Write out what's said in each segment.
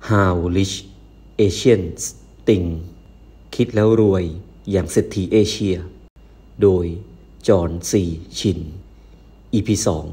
How Rich Asians Think คิดแล้วรวยอย่างเศรษฐีเอเชียโดยจอห์นซีชิน EP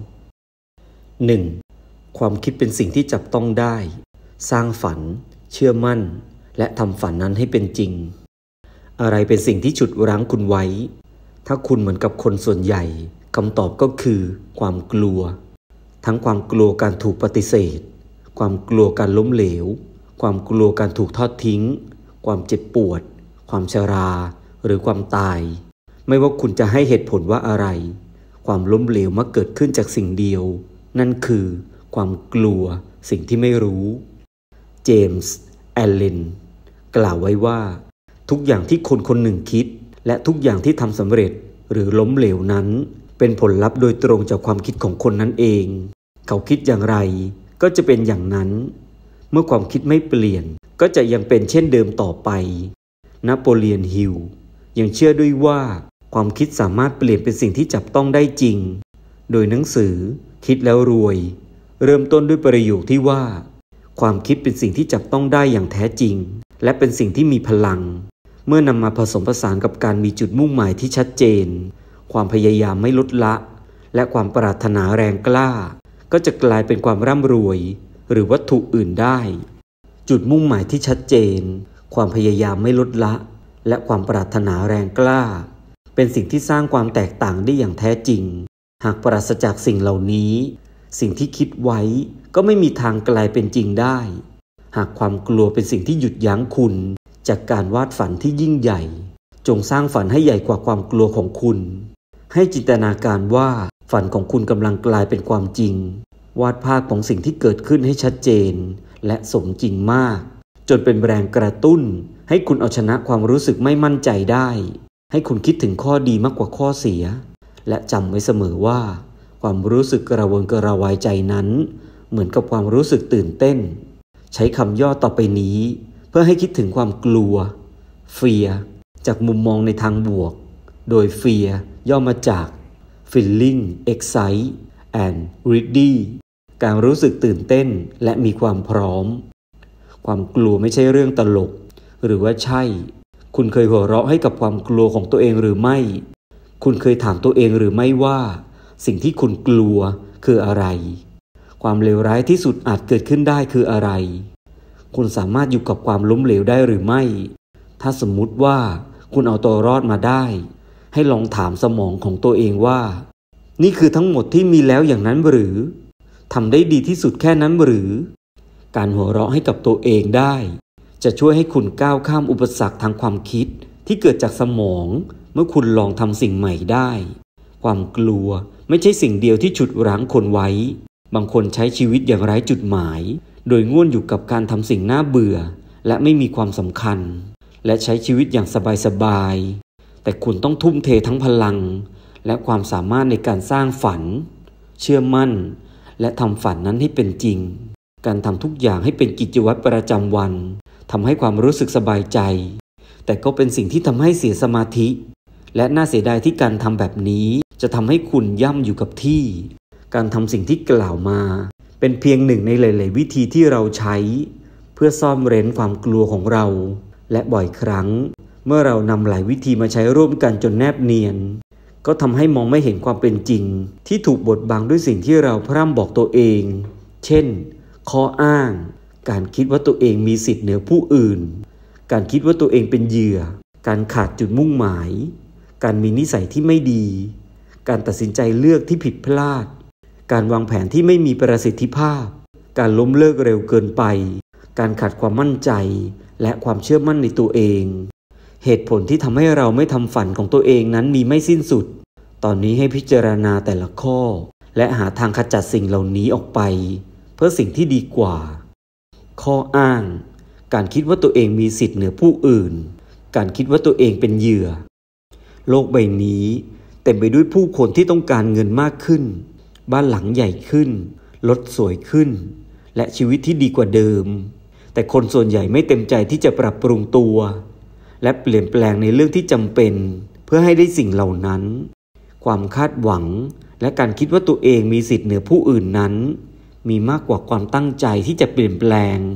2 ความคิดเป็นสิ่งที่จับต้องได้สร้างฝันเชื่อมั่นและทำฝันนั้นให้เป็นจริงอะไรเป็นสิ่งที่ฉุดรั้งคุณไว้ถ้าคุณเหมือนกับคนส่วนใหญ่คำตอบก็คือความกลัวทั้งความกลัวการถูกปฏิเสธความกลัวการล้มเหลวความกลัวการถูกทอดทิ้งความเจ็บปวดความชราหรือความตายไม่ว่าคุณจะให้เหตุผลว่าอะไรความล้มเหลวมักเกิดขึ้นจากสิ่งเดียวนั่นคือความกลัวสิ่งที่ไม่รู้เจมส์แอลเลนกล่าวไว้ว่าทุกอย่างที่คนคนหนึ่งคิดและทุกอย่างที่ทำสำเร็จหรือล้มเหลวนั้นเป็นผลลัพธ์โดยตรงจากความคิดของคนนั้นเองเขาคิดอย่างไรก็จะเป็นอย่างนั้นเมื่อความคิดไม่เปลี่ยนก็จะยังเป็นเช่นเดิมต่อไปนโปเลียนฮิลยังเชื่อด้วยว่าความคิดสามารถเปลี่ยนเป็นสิ่งที่จับต้องได้จริงโดยหนังสือคิดแล้วรวยเริ่มต้นด้วยประโยคที่ว่าความคิดเป็นสิ่งที่จับต้องได้อย่างแท้จริงและเป็นสิ่งที่มีพลังเมื่อนำมาผสมผสานกับการมีจุดมุ่งหมายที่ชัดเจนความพยายามไม่ลดละและความปรารถนาแรงกล้าก็จะกลายเป็นความร่ำรวยหรือวัตถุอื่นได้จุดมุ่งหมายที่ชัดเจนความพยายามไม่ลดละและความปรารถนาแรงกล้าเป็นสิ่งที่สร้างความแตกต่างได้อย่างแท้จริงหากปราศจากสิ่งเหล่านี้สิ่งที่คิดไว้ก็ไม่มีทางกลายเป็นจริงได้หากความกลัวเป็นสิ่งที่หยุดยั้งคุณจากการวาดฝันที่ยิ่งใหญ่จงสร้างฝันให้ใหญ่กว่าความกลัวของคุณให้จินตนาการว่าฝันของคุณกำลังกลายเป็นความจริงวาดภาพของสิ่งที่เกิดขึ้นให้ชัดเจนและสมจริงมากจนเป็นแรงกระตุ้นให้คุณเอาชนะความรู้สึกไม่มั่นใจได้ให้คุณคิดถึงข้อดีมากกว่าข้อเสียและจำไว้เสมอว่าความรู้สึกกระวนกระวายใจนั้นเหมือนกับความรู้สึกตื่นเต้นใช้คำย่อต่อไปนี้เพื่อให้คิดถึงความกลัว Fear จากมุมมองในทางบวกโดย Fear ย่อมาจาก Feeling Excite and Ready การรู้สึกตื่นเต้นและมีความพร้อมความกลัวไม่ใช่เรื่องตลกหรือว่าใช่คุณเคยหัวเราะให้กับความกลัวของตัวเองหรือไม่คุณเคยถามตัวเองหรือไม่ว่าสิ่งที่คุณกลัวคืออะไรความเลวร้ายที่สุดอาจเกิดขึ้นได้คืออะไรคุณสามารถอยู่กับความล้มเหลวได้หรือไม่ถ้าสมมุติว่าคุณเอาตัวรอดมาได้ให้ลองถามสมองของตัวเองว่านี่คือทั้งหมดที่มีแล้วอย่างนั้นหรือทำได้ดีที่สุดแค่นั้นหรือการหัวเราะให้กับตัวเองได้จะช่วยให้คุณก้าวข้ามอุปสรรคทางความคิดที่เกิดจากสมองเมื่อคุณลองทำสิ่งใหม่ได้ความกลัวไม่ใช่สิ่งเดียวที่ฉุดรั้งคนไว้บางคนใช้ชีวิตอย่างไร้จุดหมายโดยง่วนอยู่กับการทำสิ่งน่าเบื่อและไม่มีความสำคัญและใช้ชีวิตอย่างสบายๆแต่คุณต้องทุ่มเททั้งพลังและความสามารถในการสร้างฝันเชื่อมั่นและทำฝันนั้นให้เป็นจริงการทำทุกอย่างให้เป็นกิจวัตรประจำวันทำให้ความรู้สึกสบายใจแต่ก็เป็นสิ่งที่ทำให้เสียสมาธิและน่าเสียดายที่การทำแบบนี้จะทำให้คุณย่ำอยู่กับที่การทำสิ่งที่กล่าวมาเป็นเพียงหนึ่งในหลายๆวิธีที่เราใช้เพื่อซ่อนเร้นความกลัวของเราและบ่อยครั้งเมื่อเรานำหลายวิธีมาใช้ร่วมกันจนแนบเนียนก็ทำให้มองไม่เห็นความเป็นจริงที่ถูกบดบังด้วยสิ่งที่เราพร่ำบอกตัวเองเช่นข้ออ้างการคิดว่าตัวเองมีสิทธิ์เหนือผู้อื่นการคิดว่าตัวเองเป็นเหยื่อการขาดจุดมุ่งหมายการมีนิสัยที่ไม่ดีการตัดสินใจเลือกที่ผิดพลาดการวางแผนที่ไม่มีประสิทธิภาพการล้มเลิกเร็วเกินไปการขาดความมั่นใจและความเชื่อมั่นในตัวเองเหตุผลที่ทำให้เราไม่ทำฝันของตัวเองนั้นมีไม่สิ้นสุดตอนนี้ให้พิจารณาแต่ละข้อและหาทางขจัดสิ่งเหล่านี้ออกไปเพื่อสิ่งที่ดีกว่าข้ออ้างการคิดว่าตัวเองมีสิทธิ์เหนือผู้อื่นการคิดว่าตัวเองเป็นเหยื่อโลกใบนี้เต็มไปด้วยผู้คนที่ต้องการเงินมากขึ้นบ้านหลังใหญ่ขึ้นรถสวยขึ้นและชีวิตที่ดีกว่าเดิมแต่คนส่วนใหญ่ไม่เต็มใจที่จะปรับปรุงตัวและเปลี่ยนแปลงในเรื่องที่จำเป็นเพื่อให้ได้สิ่งเหล่านั้นความคาดหวังและการคิดว่าตัวเองมีสิทธิ์เหนือผู้อื่นนั้นมีมากกว่าความตั้งใจที่จะเปลี่ยนแปลง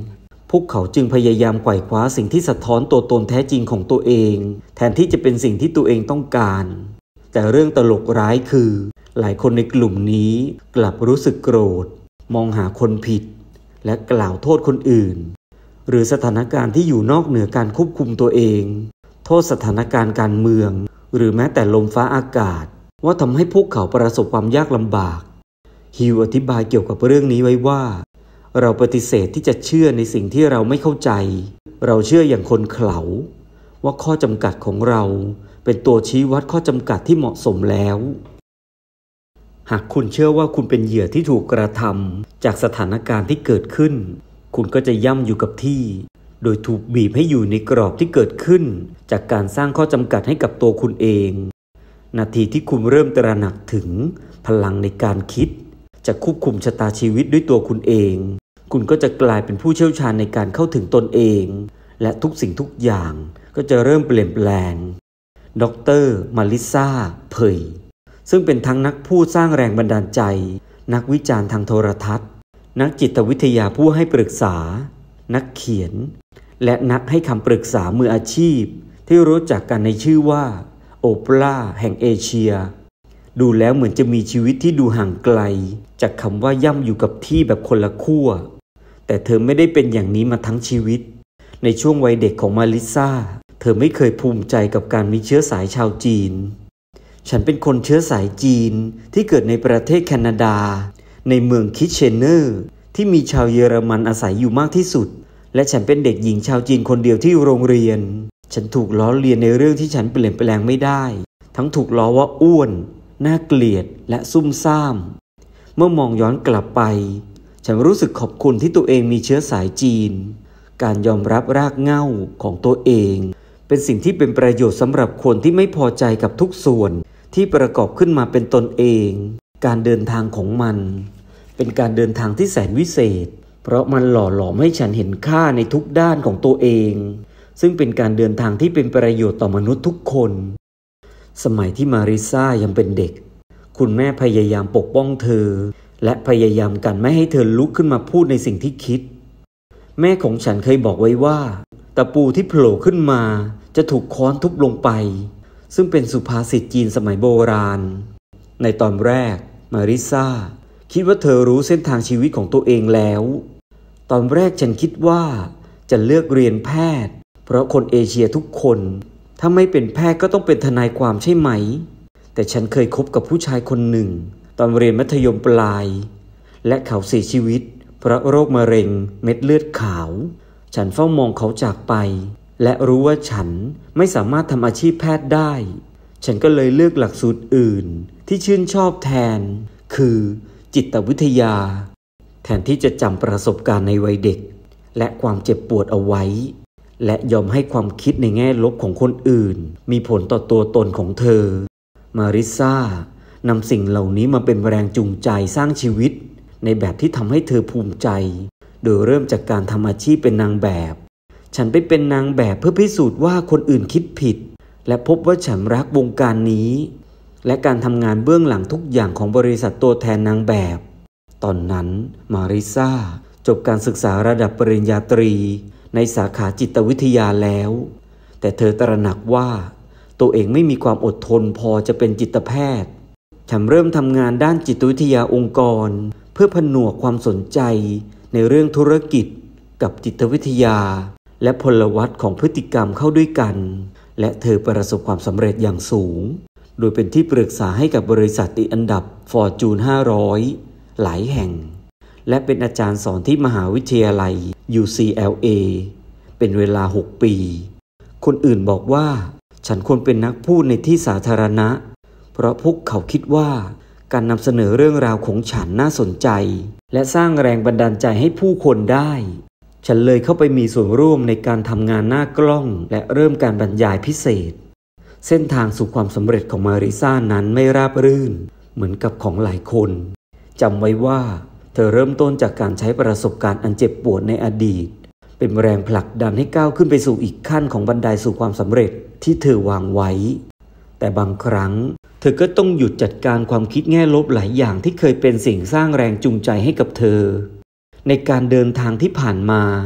พวกเขาจึงพยายามไขว่คว้าสิ่งที่สะท้อนตัวตนแท้จริงของตัวเองแทนที่จะเป็นสิ่งที่ตัวเองต้องการแต่เรื่องตลกร้ายคือหลายคนในกลุ่มนี้กลับรู้สึกโกรธมองหาคนผิดและกล่าวโทษคนอื่นหรือสถานการณ์ที่อยู่นอกเหนือการควบคุมตัวเองโทษสถานการณ์การเมืองหรือแม้แต่ลมฟ้าอากาศว่าทำให้พวกเขาประสบความยากลำบากฮิวอธิบายเกี่ยวกับเรื่องนี้ไว้ว่าเราปฏิเสธที่จะเชื่อในสิ่งที่เราไม่เข้าใจเราเชื่ออย่างคนเขลาว่าข้อจำกัดของเราเป็นตัวชี้วัดข้อจำกัดที่เหมาะสมแล้วหากคุณเชื่อว่าคุณเป็นเหยื่อที่ถูกกระทำจากสถานการณ์ที่เกิดขึ้นคุณก็จะย่ำอยู่กับที่โดยถูกบีบให้อยู่ในกรอบที่เกิดขึ้นจากการสร้างข้อจำกัดให้กับตัวคุณเองนาทีที่คุณเริ่มตระหนักถึงพลังในการคิดจะควบคุมชะตาชีวิตด้วยตัวคุณเองคุณก็จะกลายเป็นผู้เชี่ยวชาญในการเข้าถึงตนเองและทุกสิ่งทุกอย่างก็จะเริ่มเปลี่ยนแปลงดร.มาริซาเผยซึ่งเป็นทั้งนักพูดสร้างแรงบันดาลใจนักวิจารณ์ทางโทรทัศน์นักจิตวิทยาผู้ให้ปรึกษานักเขียนและนักให้คำปรึกษามืออาชีพที่รู้จักกันในชื่อว่าโอปราแห่งเอเชียดูแล้วเหมือนจะมีชีวิตที่ดูห่างไกลจากคำว่าย่ำอยู่กับที่แบบคนละขั้วแต่เธอไม่ได้เป็นอย่างนี้มาทั้งชีวิตในช่วงวัยเด็กของมาริซาเธอไม่เคยภูมิใจกับการมีเชื้อสายชาวจีนฉันเป็นคนเชื้อสายจีนที่เกิดในประเทศแคนาดาในเมืองคิชเชเนอร์ที่มีชาวเยอรมันอาศัยอยู่มากที่สุดและฉันเป็นเด็กหญิงชาวจีนคนเดียวที่โรงเรียนฉันถูกล้อเลียนในเรื่องที่ฉันเปลี่ยนแปลงไม่ได้ทั้งถูกล้อว่าอ้วนน่าเกลียดและซุ่มซ่ามเมื่อมองย้อนกลับไปฉันรู้สึกขอบคุณที่ตัวเองมีเชื้อสายจีนการยอมรับรากเหง้าของตัวเองเป็นสิ่งที่เป็นประโยชน์สำหรับคนที่ไม่พอใจกับทุกส่วนที่ประกอบขึ้นมาเป็นตนเองการเดินทางของมันเป็นการเดินทางที่แสนวิเศษเพราะมันหล่อหลอมให้ฉันเห็นค่าในทุกด้านของตัวเองซึ่งเป็นการเดินทางที่เป็นประโยชน์ต่อมนุษย์ทุกคนสมัยที่มาริซายังเป็นเด็กคุณแม่พยายามปกป้องเธอและพยายามกันไม่ให้เธอลุกขึ้นมาพูดในสิ่งที่คิดแม่ของฉันเคยบอกไว้ว่าตะปูที่โผล่ขึ้นมาจะถูกค้อนทุบลงไปซึ่งเป็นสุภาษิตจีนสมัยโบราณในตอนแรกมาริซาคิดว่าเธอรู้เส้นทางชีวิตของตัวเองแล้วตอนแรกฉันคิดว่าจะเลือกเรียนแพทย์เพราะคนเอเชียทุกคนถ้าไม่เป็นแพทย์ก็ต้องเป็นทนายความใช่ไหมแต่ฉันเคยคบกับผู้ชายคนหนึ่งตอนเรียนมัธยมปลายและเขาเสียชีวิตเพราะโรคมะเร็งเม็ดเลือดขาวฉันเฝ้ามองเขาจากไปและรู้ว่าฉันไม่สามารถทำอาชีพแพทย์ได้ฉันก็เลยเลือกหลักสูตรอื่นที่ชื่นชอบแทนคือจิตวิทยาแทนที่จะจำประสบการณ์ในวัยเด็กและความเจ็บปวดเอาไว้และยอมให้ความคิดในแง่ลบของคนอื่นมีผลต่อตัวตนของเธอมาริซานำสิ่งเหล่านี้มาเป็นแรงจูงใจสร้างชีวิตในแบบที่ทำให้เธอภูมิใจโดยเริ่มจากการทำอาชีพเป็นนางแบบฉันไปเป็นนางแบบเพื่อพิสูจน์ว่าคนอื่นคิดผิดและพบว่าฉันรักวงการนี้และการทำงานเบื้องหลังทุกอย่างของบริษัทตัวแทนนางแบบตอนนั้นมาริซาจบการศึกษาระดับปริญญาตรีในสาขาจิตวิทยาแล้วแต่เธอตระหนักว่าตัวเองไม่มีความอดทนพอจะเป็นจิตแพทย์ฉันเริ่มทำงานด้านจิตวิทยาองค์กรเพื่อผนวกความสนใจในเรื่องธุรกิจกับจิตวิทยาและพลวัตของพฤติกรรมเข้าด้วยกันและเธอประสบความสำเร็จอย่างสูงโดยเป็นที่ปรึกษาให้กับบริษัทติดอันดับ Fortune 500 หลายแห่งและเป็นอาจารย์สอนที่มหาวิทยาลัย UCLA เป็นเวลา 6 ปีคนอื่นบอกว่าฉันควรเป็นนักพูดในที่สาธารณะเพราะพวกเขาคิดว่าการนำเสนอเรื่องราวของฉันน่าสนใจและสร้างแรงบันดาลใจให้ผู้คนได้ฉันเลยเข้าไปมีส่วนร่วมในการทำงานหน้ากล้องและเริ่มการบรรยายพิเศษเส้นทางสู่ความสำเร็จของมาริซานั้นไม่ราบรื่นเหมือนกับของหลายคนจำไว้ว่าเธอเริ่มต้นจากการใช้ประสบการณ์อันเจ็บปวดในอดีตเป็นแรงผลักดันให้ก้าวขึ้นไปสู่อีกขั้นของบันไดสู่ความสำเร็จที่เธอวางไว้แต่บางครั้งเธอก็ต้องหยุดจัดการความคิดแง่ลบหลายอย่างที่เคยเป็นสิ่งสร้างแรงจูงใจให้กับเธอในการเดินทางที่ผ่านมา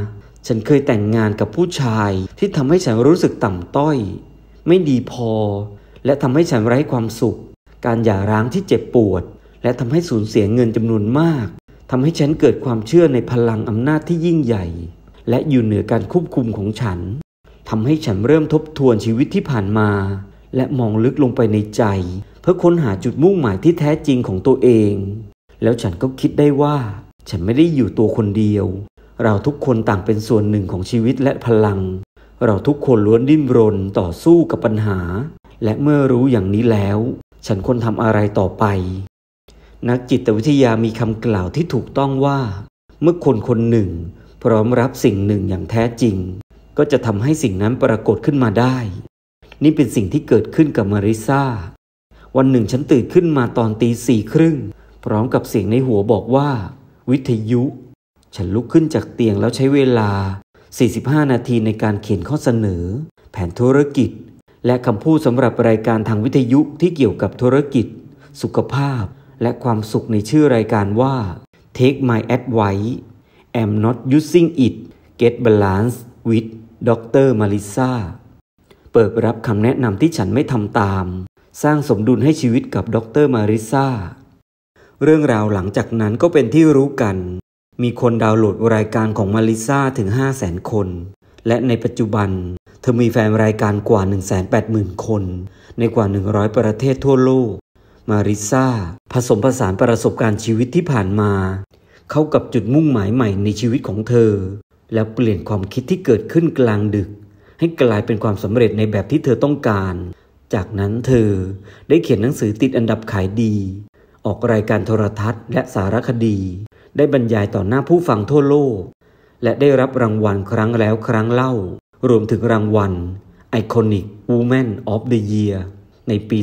ฉันเคยแต่งงานกับผู้ชายที่ทำให้ฉันรู้สึกต่ำต้อยไม่ดีพอและทำให้ฉันไร้ความสุขการหย่าร้างที่เจ็บปวดและทำให้สูญเสียเงินจำนวนมากทำให้ฉันเกิดความเชื่อในพลังอำนาจที่ยิ่งใหญ่และอยู่เหนือการควบคุมของฉันทำให้ฉันเริ่มทบทวนชีวิตที่ผ่านมาและมองลึกลงไปในใจเพื่อค้นหาจุดมุ่งหมายที่แท้จริงของตัวเองแล้วฉันก็คิดได้ว่าฉันไม่ได้อยู่ตัวคนเดียวเราทุกคนต่างเป็นส่วนหนึ่งของชีวิตและพลังเราทุกคนล้วนดิ้นรนต่อสู้กับปัญหาและเมื่อรู้อย่างนี้แล้วฉันควรทำอะไรต่อไปนักจิตวิทยามีคำกล่าวที่ถูกต้องว่าเมื่อคนคนหนึ่งพร้อมรับสิ่งหนึ่งอย่างแท้จริงก็จะทำให้สิ่งนั้นปรากฏขึ้นมาได้นี่เป็นสิ่งที่เกิดขึ้นกับมาริซาวันหนึ่งฉันตื่นขึ้นมาตอนตี 4:30พร้อมกับเสียงในหัวบอกว่าวิทยุฉันลุกขึ้นจากเตียงแล้วใช้เวลา45 นาทีในการเขียนข้อเสนอแผนธุรกิจและคำพูดสำหรับรายการทางวิทยุที่เกี่ยวกับธุรกิจสุขภาพและความสุขในชื่อรายการว่า Take My Advice I'm Not Using It Get Balance with Dr. Marissa เปิดรับคำแนะนำที่ฉันไม่ทำตามสร้างสมดุลให้ชีวิตกับดร. Marissa เรื่องราวหลังจากนั้นก็เป็นที่รู้กันมีคนดาวน์โหลดรายการของ Marissa ถึง 500,000 คนและในปัจจุบันเธอมีแฟนรายการกว่า 180,000 คนในกว่า100ประเทศทั่วโลกมาริซาผสมผสานประสบการณ์ชีวิตที่ผ่านมาเข้ากับจุดมุ่งหมายใหม่ในชีวิตของเธอแล้วเปลี่ยนความคิดที่เกิดขึ้นกลางดึกให้กลายเป็นความสำเร็จในแบบที่เธอต้องการจากนั้นเธอได้เขียนหนังสือติดอันดับขายดีออกรายการโทรทัศน์และสารคดีได้บรรยายต่อหน้าผู้ฟังทั่วโลกและได้รับรางวัลครั้งแล้วครั้งเล่ารวมถึงรางวัล Iconic Woman of the Year ในปี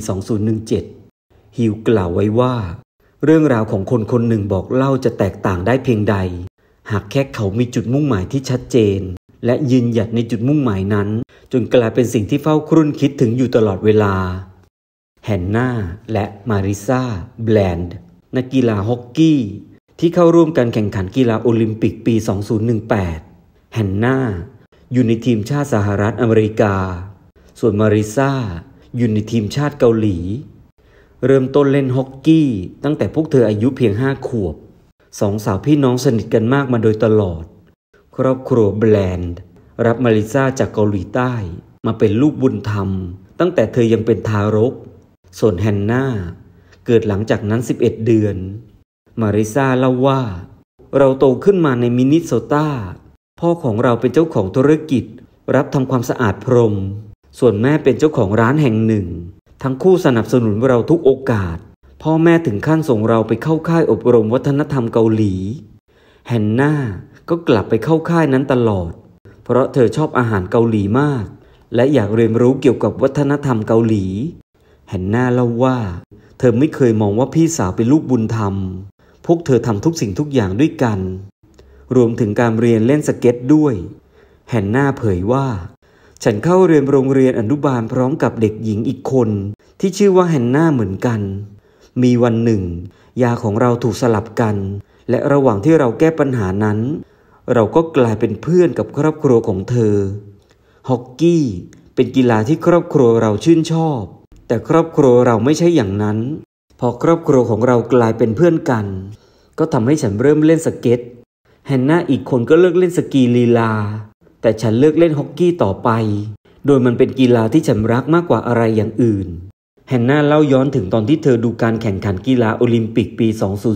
2017 ฮิวกล่าวไว้ว่าเรื่องราวของคนคนหนึ่งบอกเล่าจะแตกต่างได้เพียงใดหากแค่เขามีจุดมุ่งหมายที่ชัดเจนและยืนหยัดในจุดมุ่งหมายนั้นจนกลายเป็นสิ่งที่เฝ้าครุ่นคิดถึงอยู่ตลอดเวลาแฮนนาและมาริซาแบลนด์นักกีฬาฮอกกี้ที่เข้าร่วมการแข่งขันกีฬาโอลิมปิกปี 2018 แฮนนาอยู่ในทีมชาติสหรัฐอเมริกาส่วนมาริซาอยู่ในทีมชาติเกาหลีเริ่มต้นเล่นฮอกกี้ตั้งแต่พวกเธออายุเพียง5 ขวบสองสาวพี่น้องสนิทกันมากมาโดยตลอดครอบครัวแบลนด์รับมาริซาจากเกาหลีใต้มาเป็นลูกบุญธรรมตั้งแต่เธอยังเป็นทารกส่วนแฮนนาเกิดหลังจากนั้น11 เดือนมาริซาเล่าว่าเราโตขึ้นมาในมินนิโซตาพ่อของเราเป็นเจ้าของธุรกิจรับทำความสะอาดพรมส่วนแม่เป็นเจ้าของร้านแห่งหนึ่งทั้งคู่สนับสนุนเราทุกโอกาสพ่อแม่ถึงขั้นส่งเราไปเข้าค่ายอบรมวัฒนธรรมเกาหลีแฮนนาก็กลับไปเข้าค่ายนั้นตลอดเพราะเธอชอบอาหารเกาหลีมากและอยากเรียนรู้เกี่ยวกับวัฒนธรรมเกาหลีแฮนนาเล่าว่าเธอไม่เคยมองว่าพี่สาวเป็นลูกบุญธรรมพวกเธอทำทุกสิ่งทุกอย่างด้วยกันรวมถึงการเรียนเล่นสเก็ตด้วยแฮนนาเผยว่าฉันเข้าเรียนโรงเรียนอนุบาลพร้อมกับเด็กหญิงอีกคนที่ชื่อว่าแฮนนาเหมือนกันมีวันหนึ่งยาของเราถูกสลับกันและระหว่างที่เราแก้ปัญหานั้นเราก็กลายเป็นเพื่อนกับครอบครัวของเธอฮอกกี้เป็นกีฬาที่ครอบครัวเราชื่นชอบแต่ครอบครัวเราไม่ใช่อย่างนั้นพอครอบครัวของเรากลายเป็นเพื่อนกันก็ทำให้ฉันเริ่มเล่นสเก็ตแฮนนาอีกคนก็เลิกเล่นสกีลีลาแต่ฉันเลิกเล่นฮอกกี้ต่อไปโดยมันเป็นกีฬาที่ฉันรักมากกว่าอะไรอย่างอื่นแฮนนาเล่าย้อนถึงตอนที่เธอดูการแข่งขันกีฬาโอลิมปิกปี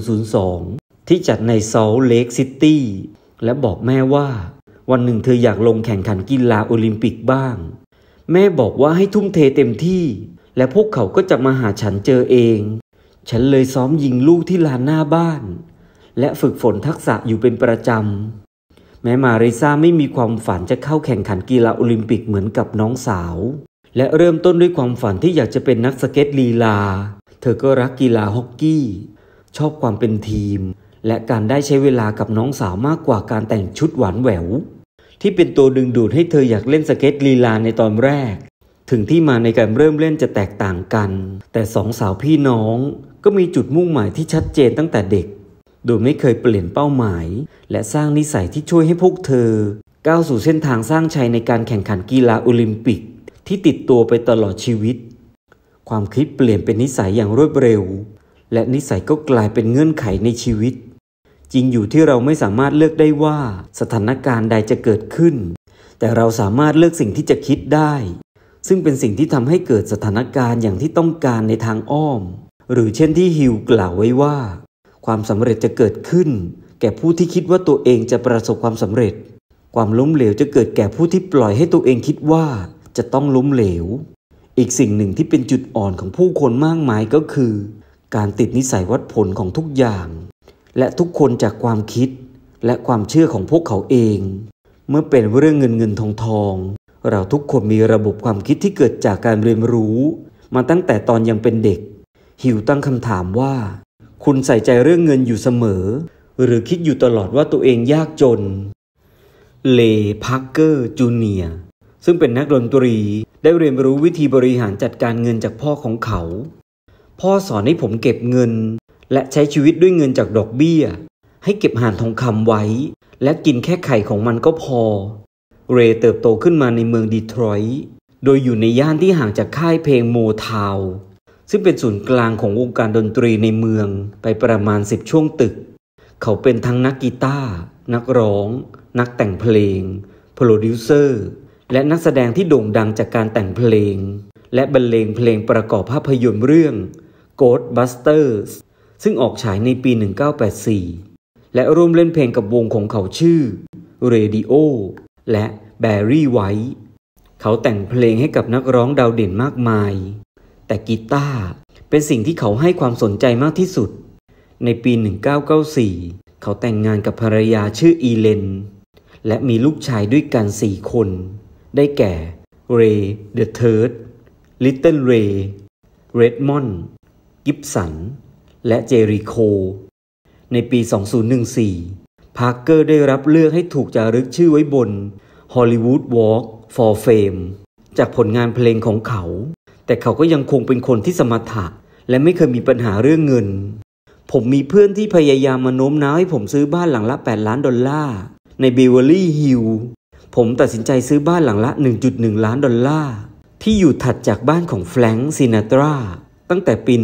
2002 ที่จัดในซอลต์เลคซิตี้และบอกแม่ว่าวันหนึ่งเธออยากลงแข่งขันกีฬาโอลิมปิกบ้างแม่บอกว่าให้ทุ่มเทเต็มที่และพวกเขาก็จะมาหาฉันเจอเองฉันเลยซ้อมยิงลูกที่ลานหน้าบ้านและฝึกฝนทักษะอยู่เป็นประจำแม้มาริซาไม่มีความฝันจะเข้าแข่งขันกีฬาโอลิมปิกเหมือนกับน้องสาวและเริ่มต้นด้วยความฝันที่อยากจะเป็นนักสเก็ตลีลาเธอก็รักกีฬาฮอกกี้ชอบความเป็นทีมและการได้ใช้เวลากับน้องสาวมากกว่าการแต่งชุดหวานแหววที่เป็นตัวดึงดูดให้เธออยากเล่นสเก็ตลีลาในตอนแรกถึงที่มาในการเริ่มเล่นจะแตกต่างกันแต่สองสาวพี่น้องก็มีจุดมุ่งหมายที่ชัดเจนตั้งแต่เด็กโดยไม่เคยเปลี่ยนเป้าหมายและสร้างนิสัยที่ช่วยให้พวกเธอก้าวสู่เส้นทางสร้างชัยในการแข่งขันกีฬาโอลิมปิกที่ติดตัวไปตลอดชีวิตความคิดเปลี่ยนเป็นนิสัยอย่างรวดเร็วและนิสัยก็กลายเป็นเงื่อนไขในชีวิตจริงอยู่ที่เราไม่สามารถเลือกได้ว่าสถานการณ์ใดจะเกิดขึ้นแต่เราสามารถเลือกสิ่งที่จะคิดได้ซึ่งเป็นสิ่งที่ทำให้เกิดสถานการณ์อย่างที่ต้องการในทางอ้อมหรือเช่นที่ฮิวกล่าวไว้ว่าความสำเร็จจะเกิดขึ้นแก่ผู้ที่คิดว่าตัวเองจะประสบความสำเร็จความล้มเหลวจะเกิดแก่ผู้ที่ปล่อยให้ตัวเองคิดว่าจะต้องล้มเหลวอีกสิ่งหนึ่งที่เป็นจุดอ่อนของผู้คนมากมายก็คือการติดนิสัยวัดผลของทุกอย่างและทุกคนจากความคิดและความเชื่อของพวกเขาเองเมื่อเป็นเรื่องเงินทองเราทุกคนมีระบบความคิดที่เกิดจากการเรียนรู้มาตั้งแต่ตอนยังเป็นเด็กฮิวตั้งคำถามว่าคุณใส่ใจเรื่องเงินอยู่เสมอหรือคิดอยู่ตลอดว่าตัวเองยากจนเลย์พาร์เกอร์จูเนียร์ซึ่งเป็นนักดนตรีได้เรียนรู้วิธีบริหารจัดการเงินจากพ่อของเขาพ่อสอนให้ผมเก็บเงินและใช้ชีวิตด้วยเงินจากดอกเบี้ยให้เก็บห่านทองคำไว้และกินแค่ไข่ของมันก็พอเรย์เติบโตขึ้นมาในเมืองดีทรอยต์โดยอยู่ในย่านที่ห่างจากค่ายเพลงโมทาวน์ซึ่งเป็นศูนย์กลางของวงการดนตรีในเมืองไปประมาณ10ช่วงตึกเขาเป็นทั้งนักกีตาร์นักร้องนักแต่งเพลงโปรดิวเซอร์และนักแสดงที่โด่งดังจากการแต่งเพลงและบรรเลงเพลงประกอบภาพยนตร์เรื่อง Ghostbusters ซึ่งออกฉายในปี 1984 และร่วมเล่นเพลงกับวงของเขาชื่อ Radio และแบร์รี่ไวท์เขาแต่งเพลงให้กับนักร้องดาวเด่นมากมายแต่กีตาร์เป็นสิ่งที่เขาให้ความสนใจมากที่สุดในปี 1994 เขาแต่งงานกับภรรยาชื่ออีเลนและมีลูกชายด้วยกัน4 คนได้แก่เรย์เดอะเทิร์ดลิตเติ้ลเรย์เรดมอนด์กิบสันและเจริโคในปี 2014 พาร์เกอร์ได้รับเลือกให้ถูกจารึกชื่อไว้บน Hollywood Walk for Fame จากผลงานเพลงของเขาแต่เขาก็ยังคงเป็นคนที่สมถะและไม่เคยมีปัญหาเรื่องเงินผมมีเพื่อนที่พยายามมาโน้มน้าวให้ผมซื้อบ้านหลังละ$8 ล้านในเบเวอร์ลี่ฮิลล์ผมตัดสินใจซื้อบ้านหลังละ$1.1 ล้านที่อยู่ถัดจากบ้านของแฟรงค์ซินาตราตั้งแต่ปี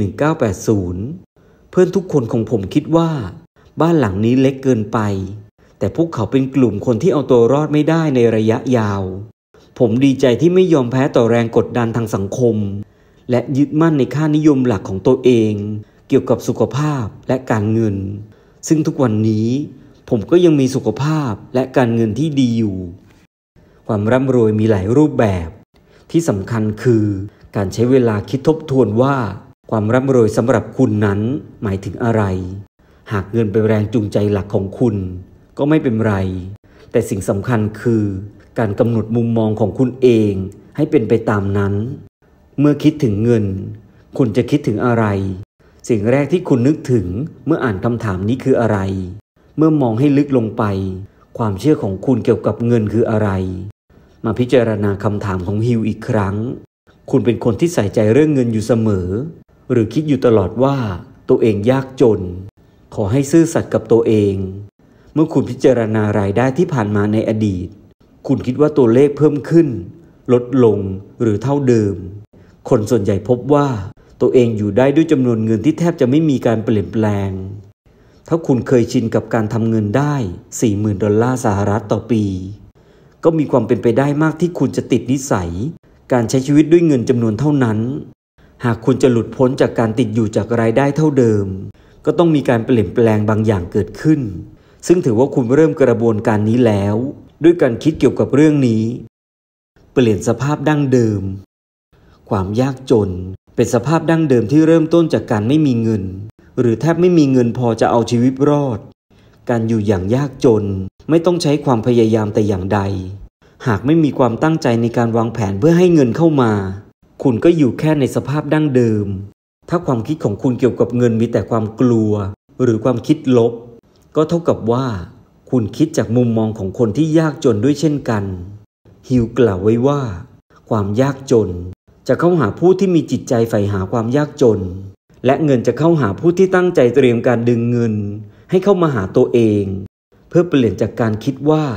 1980 เพื่อนทุกคนของผมคิดว่าบ้านหลังนี้เล็กเกินไปแต่พวกเขาเป็นกลุ่มคนที่เอาตัวรอดไม่ได้ในระยะยาวผมดีใจที่ไม่ยอมแพ้ต่อแรงกดดันทางสังคมและยึดมั่นในค่านิยมหลักของตัวเองเกี่ยวกับสุขภาพและการเงินซึ่งทุกวันนี้ผมก็ยังมีสุขภาพและการเงินที่ดีอยู่ความร่ำรวยมีหลายรูปแบบที่สำคัญคือการใช้เวลาคิดทบทวนว่าความร่ำรวยสำหรับคุณนั้นหมายถึงอะไรหากเงินเป็นแรงจูงใจหลักของคุณก็ไม่เป็นไรแต่สิ่งสำคัญคือการกำหนดมุมมองของคุณเองให้เป็นไปตามนั้นเมื่อคิดถึงเงินคุณจะคิดถึงอะไรสิ่งแรกที่คุณนึกถึงเมื่ออ่านคำถามนี้คืออะไรเมื่อมองให้ลึกลงไปความเชื่อของคุณเกี่ยวกับเงินคืออะไรมาพิจารณาคำถามของฮิวอีกครั้งคุณเป็นคนที่ใส่ใจเรื่องเงินอยู่เสมอหรือคิดอยู่ตลอดว่าตัวเองยากจนขอให้ซื่อสัตย์กับตัวเองเมื่อคุณพิจารณารายได้ที่ผ่านมาในอดีตคุณคิดว่าตัวเลขเพิ่มขึ้นลดลงหรือเท่าเดิมคนส่วนใหญ่พบว่าตัวเองอยู่ได้ด้วยจำนวนเงินที่แทบจะไม่มีการเปลี่ยนแปลงถ้าคุณเคยชินกับการทำเงินได้$40,000 สหรัฐต่อปีก็มีความเป็นไปได้มากที่คุณจะติดนิสัยการใช้ชีวิตด้วยเงินจำนวนเท่านั้นหากคุณจะหลุดพ้นจากการติดอยู่จากรายได้เท่าเดิมก็ต้องมีการเปลี่ยนแปลงบางอย่างเกิดขึ้นซึ่งถือว่าคุณเริ่มกระบวนการนี้แล้วด้วยการคิดเกี่ยวกับเรื่องนี้เปลี่ยนสภาพดั้งเดิมความยากจนเป็นสภาพดั้งเดิมที่เริ่มต้นจากการไม่มีเงินหรือแทบไม่มีเงินพอจะเอาชีวิตรอดการอยู่อย่างยากจนไม่ต้องใช้ความพยายามแต่อย่างใดหากไม่มีความตั้งใจในการวางแผนเพื่อให้เงินเข้ามาคุณก็อยู่แค่ในสภาพดั้งเดิมถ้าความคิดของคุณเกี่ยวกับเงินมีแต่ความกลัวหรือความคิดลบก็เท่ากับว่าคุณคิดจากมุมมองของคนที่ยากจนด้วยเช่นกันฮิวกล่าวไว้ว่าความยากจนจะเข้าหาผู้ที่มีจิตใจใฝ่หาความยากจนและเงินจะเข้าหาผู้ที่ตั้งใจเตรียมการดึงเงินให้เข้ามาหาตัวเองเพื่อเปลี่ยนจากการคิดว่า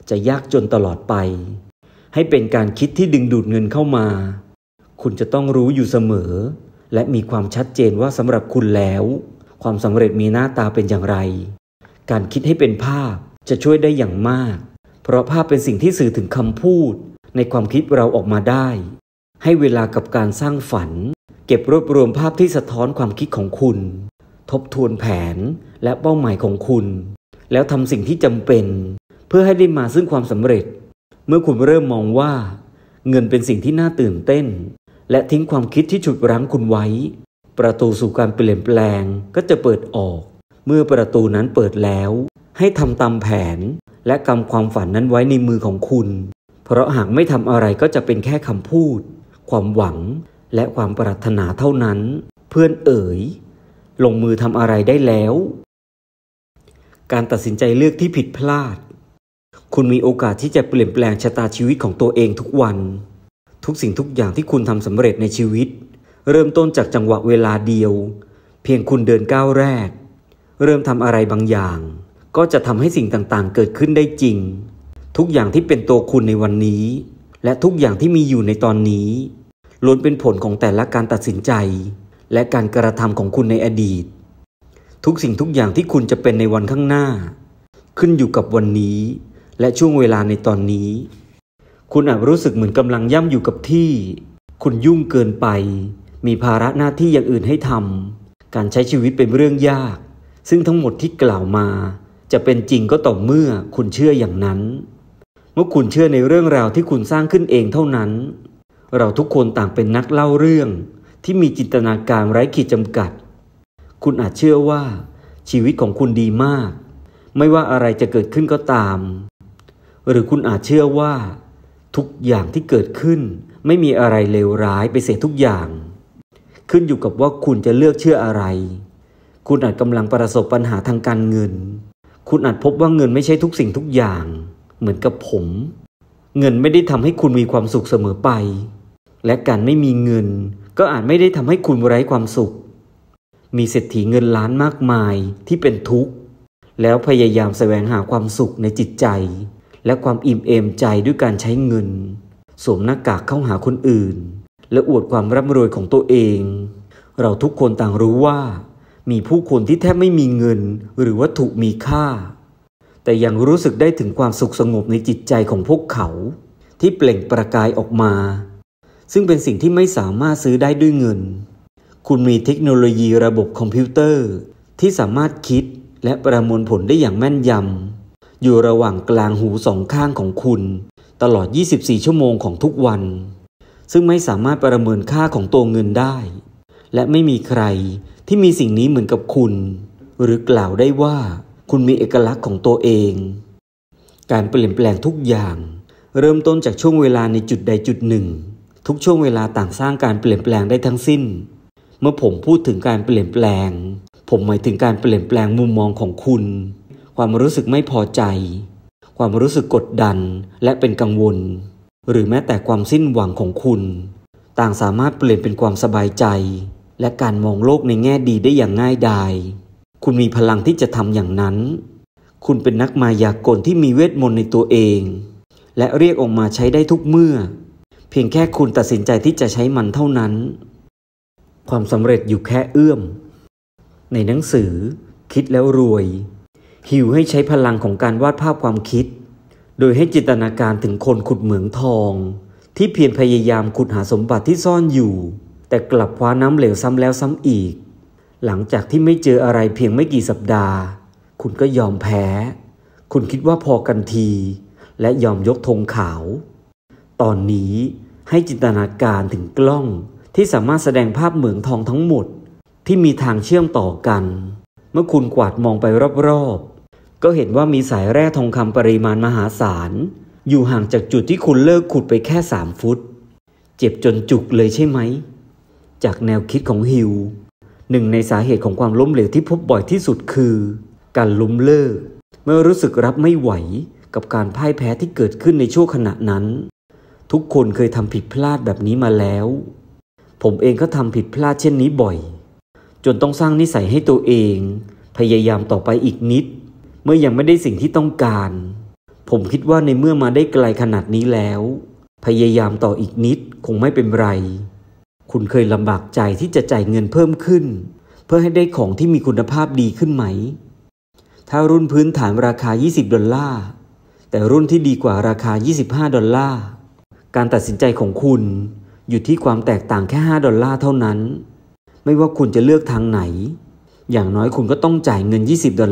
จะยากจนตลอดไปให้เป็นการคิดที่ดึงดูดเงินเข้ามาคุณจะต้องรู้อยู่เสมอและมีความชัดเจนว่าสำหรับคุณแล้วความสำเร็จมีหน้าตาเป็นอย่างไรการคิดให้เป็นภาพจะช่วยได้อย่างมากเพราะภาพเป็นสิ่งที่สื่อถึงคำพูดในความคิดเราออกมาได้ให้เวลากับการสร้างฝันเก็บรวบรวมภาพที่สะท้อนความคิดของคุณทบทวนแผนและเป้าหมายของคุณแล้วทำสิ่งที่จำเป็นเพื่อให้ได้มาซึ่งความสำเร็จเมื่อคุณเริ่มมองว่าเงินเป็นสิ่งที่น่าตื่นเต้นและทิ้งความคิดที่ฉุดรั้งคุณไว้ประตูสู่การเปลี่ยนแปลงก็จะเปิดออกเมื่อประตูนั้นเปิดแล้วให้ทำตามแผนและกำความฝันนั้นไว้ในมือของคุณเพราะหากไม่ทำอะไรก็จะเป็นแค่คำพูดความหวังและความปรารถนาเท่านั้นเพื่อนเอ๋ยลงมือทำอะไรได้แล้วการตัดสินใจเลือกที่ผิดพลาดคุณมีโอกาสที่จะเปลี่ยนแปลงชะตาชีวิตของตัวเองทุกวันทุกสิ่งทุกอย่างที่คุณทำสำเร็จในชีวิตเริ่มต้นจากจังหวะเวลาเดียวเพียงคุณเดินก้าวแรกเริ่มทำอะไรบางอย่างก็จะทำให้สิ่งต่างๆเกิดขึ้นได้จริงทุกอย่างที่เป็นตัวคุณในวันนี้และทุกอย่างที่มีอยู่ในตอนนี้ล้วนเป็นผลของแต่ละการตัดสินใจและการกระทำของคุณในอดีตทุกสิ่งทุกอย่างที่คุณจะเป็นในวันข้างหน้าขึ้นอยู่กับวันนี้และช่วงเวลาในตอนนี้คุณอาจรู้สึกเหมือนกำลังย่ำอยู่กับที่คุณยุ่งเกินไปมีภาระหน้าที่อย่างอื่นให้ทำการใช้ชีวิตเป็นเรื่องยากซึ่งทั้งหมดที่กล่าวมาจะเป็นจริงก็ต่อเมื่อคุณเชื่ออย่างนั้นเมื่อคุณเชื่อในเรื่องราวที่คุณสร้างขึ้นเองเท่านั้นเราทุกคนต่างเป็นนักเล่าเรื่องที่มีจินตนาการไร้ขีดจำกัดคุณอาจเชื่อว่าชีวิตของคุณดีมากไม่ว่าอะไรจะเกิดขึ้นก็ตามหรือคุณอาจเชื่อว่าทุกอย่างที่เกิดขึ้นไม่มีอะไรเลวร้ายไปเสียทุกอย่างขึ้นอยู่กับว่าคุณจะเลือกเชื่ออะไรคุณอาจกำลังประสบปัญหาทางการเงินคุณอาจพบว่าเงินไม่ใช่ทุกสิ่งทุกอย่างเหมือนกับผมเงินไม่ได้ทำให้คุณมีความสุขเสมอไปและการไม่มีเงินก็อาจไม่ได้ทำให้คุณไร้ความสุขมีเศรษฐีเงินล้านมากมายที่เป็นทุกข์แล้วพยายามแสวงหาความสุขในจิตใจและความอิ่มเอมใจด้วยการใช้เงินสวมหน้ากากเข้าหาคนอื่นและอวดความร่ำรวยของตัวเองเราทุกคนต่างรู้ว่ามีผู้คนที่แทบไม่มีเงินหรือวัตถุมีค่าแต่ยังรู้สึกได้ถึงความสุขสงบในจิตใจของพวกเขาที่เปล่งประกายออกมาซึ่งเป็นสิ่งที่ไม่สามารถซื้อได้ด้วยเงินคุณมีเทคโนโลยีระบบคอมพิวเตอร์ที่สามารถคิดและประมวลผลได้อย่างแม่นยำอยู่ระหว่างกลางหูสองข้างของคุณตลอด24ชั่วโมงของทุกวันซึ่งไม่สามารถประเมินค่าของตัวเงินได้และไม่มีใครที่มีสิ่งนี้เหมือนกับคุณหรือกล่าวได้ว่าคุณมีเอกลักษณ์ของตัวเองการเปลี่ยนแปลงทุกอย่างเริ่มต้นจากช่วงเวลาในจุดใดจุดหนึ่งทุกช่วงเวลาต่างสร้างการเปลี่ยนแปลงได้ทั้งสิ้นเมื่อผมพูดถึงการเปลี่ยนแปลงผมหมายถึงการเปลี่ยนแปลงมุมมองของคุณความรู้สึกไม่พอใจความรู้สึกกดดันและเป็นกังวลหรือแม้แต่ความสิ้นหวังของคุณต่างสามารถเปลี่ยนเป็นความสบายใจและการมองโลกในแง่ดีได้อย่างง่ายดายคุณมีพลังที่จะทำอย่างนั้นคุณเป็นนักมายากลที่มีเวทมนต์ในตัวเองและเรียกออกมาใช้ได้ทุกเมื่อเพียงแค่คุณตัดสินใจที่จะใช้มันเท่านั้นความสำเร็จอยู่แค่เอื้อมในหนังสือคิดแล้วรวยฮิวให้ใช้พลังของการวาดภาพความคิดโดยให้จินตนาการถึงคนขุดเหมืองทองที่เพียรพยายามขุดหาสมบัติที่ซ่อนอยู่แต่กลับคว้าน้ำเหลวซ้ำแล้วซ้ำอีกหลังจากที่ไม่เจออะไรเพียงไม่กี่สัปดาห์คุณก็ยอมแพ้คุณคิดว่าพอกันทีและยอมยกธงขาวตอนนี้ให้จินตนาการถึงกล้องที่สามารถแสดงภาพเหมืองทองทั้งหมดที่มีทางเชื่อมต่อกันเมื่อคุณกวาดมองไปรอบๆก็เห็นว่ามีสายแร่ทองคำปริมาณมหาศาลอยู่ห่างจากจุดที่คุณเลิกขุดไปแค่3 ฟุตเจ็บจนจุกเลยใช่ไหมจากแนวคิดของฮิวหนึ่งในสาเหตุของความล้มเหลวที่พบบ่อยที่สุดคือการล้มเลิกเมื่อรู้สึกรับไม่ไหวกับการพ่ายแพ้ที่เกิดขึ้นในช่วงขณะนั้นทุกคนเคยทำผิดพลาดแบบนี้มาแล้วผมเองก็ทำผิดพลาดเช่นนี้บ่อยจนต้องสร้างนิสัยให้ตัวเองพยายามต่อไปอีกนิดเมื่อยังไม่ได้สิ่งที่ต้องการผมคิดว่าในเมื่อมาได้ไกลขนาดนี้แล้วพยายามต่ออีกนิดคงไม่เป็นไรคุณเคยลำบากใจที่จะจ่ายเงินเพิ่มขึ้นเพื่อให้ได้ของที่มีคุณภาพดีขึ้นไหมถ้ารุ่นพื้นฐานราคา$20แต่รุ่นที่ดีกว่าราคา$25การตัดสินใจของคุณอยู่ที่ความแตกต่างแค่$5เท่านั้นไม่ว่าคุณจะเลือกทางไหนอย่างน้อยคุณก็ต้องจ่ายเงิน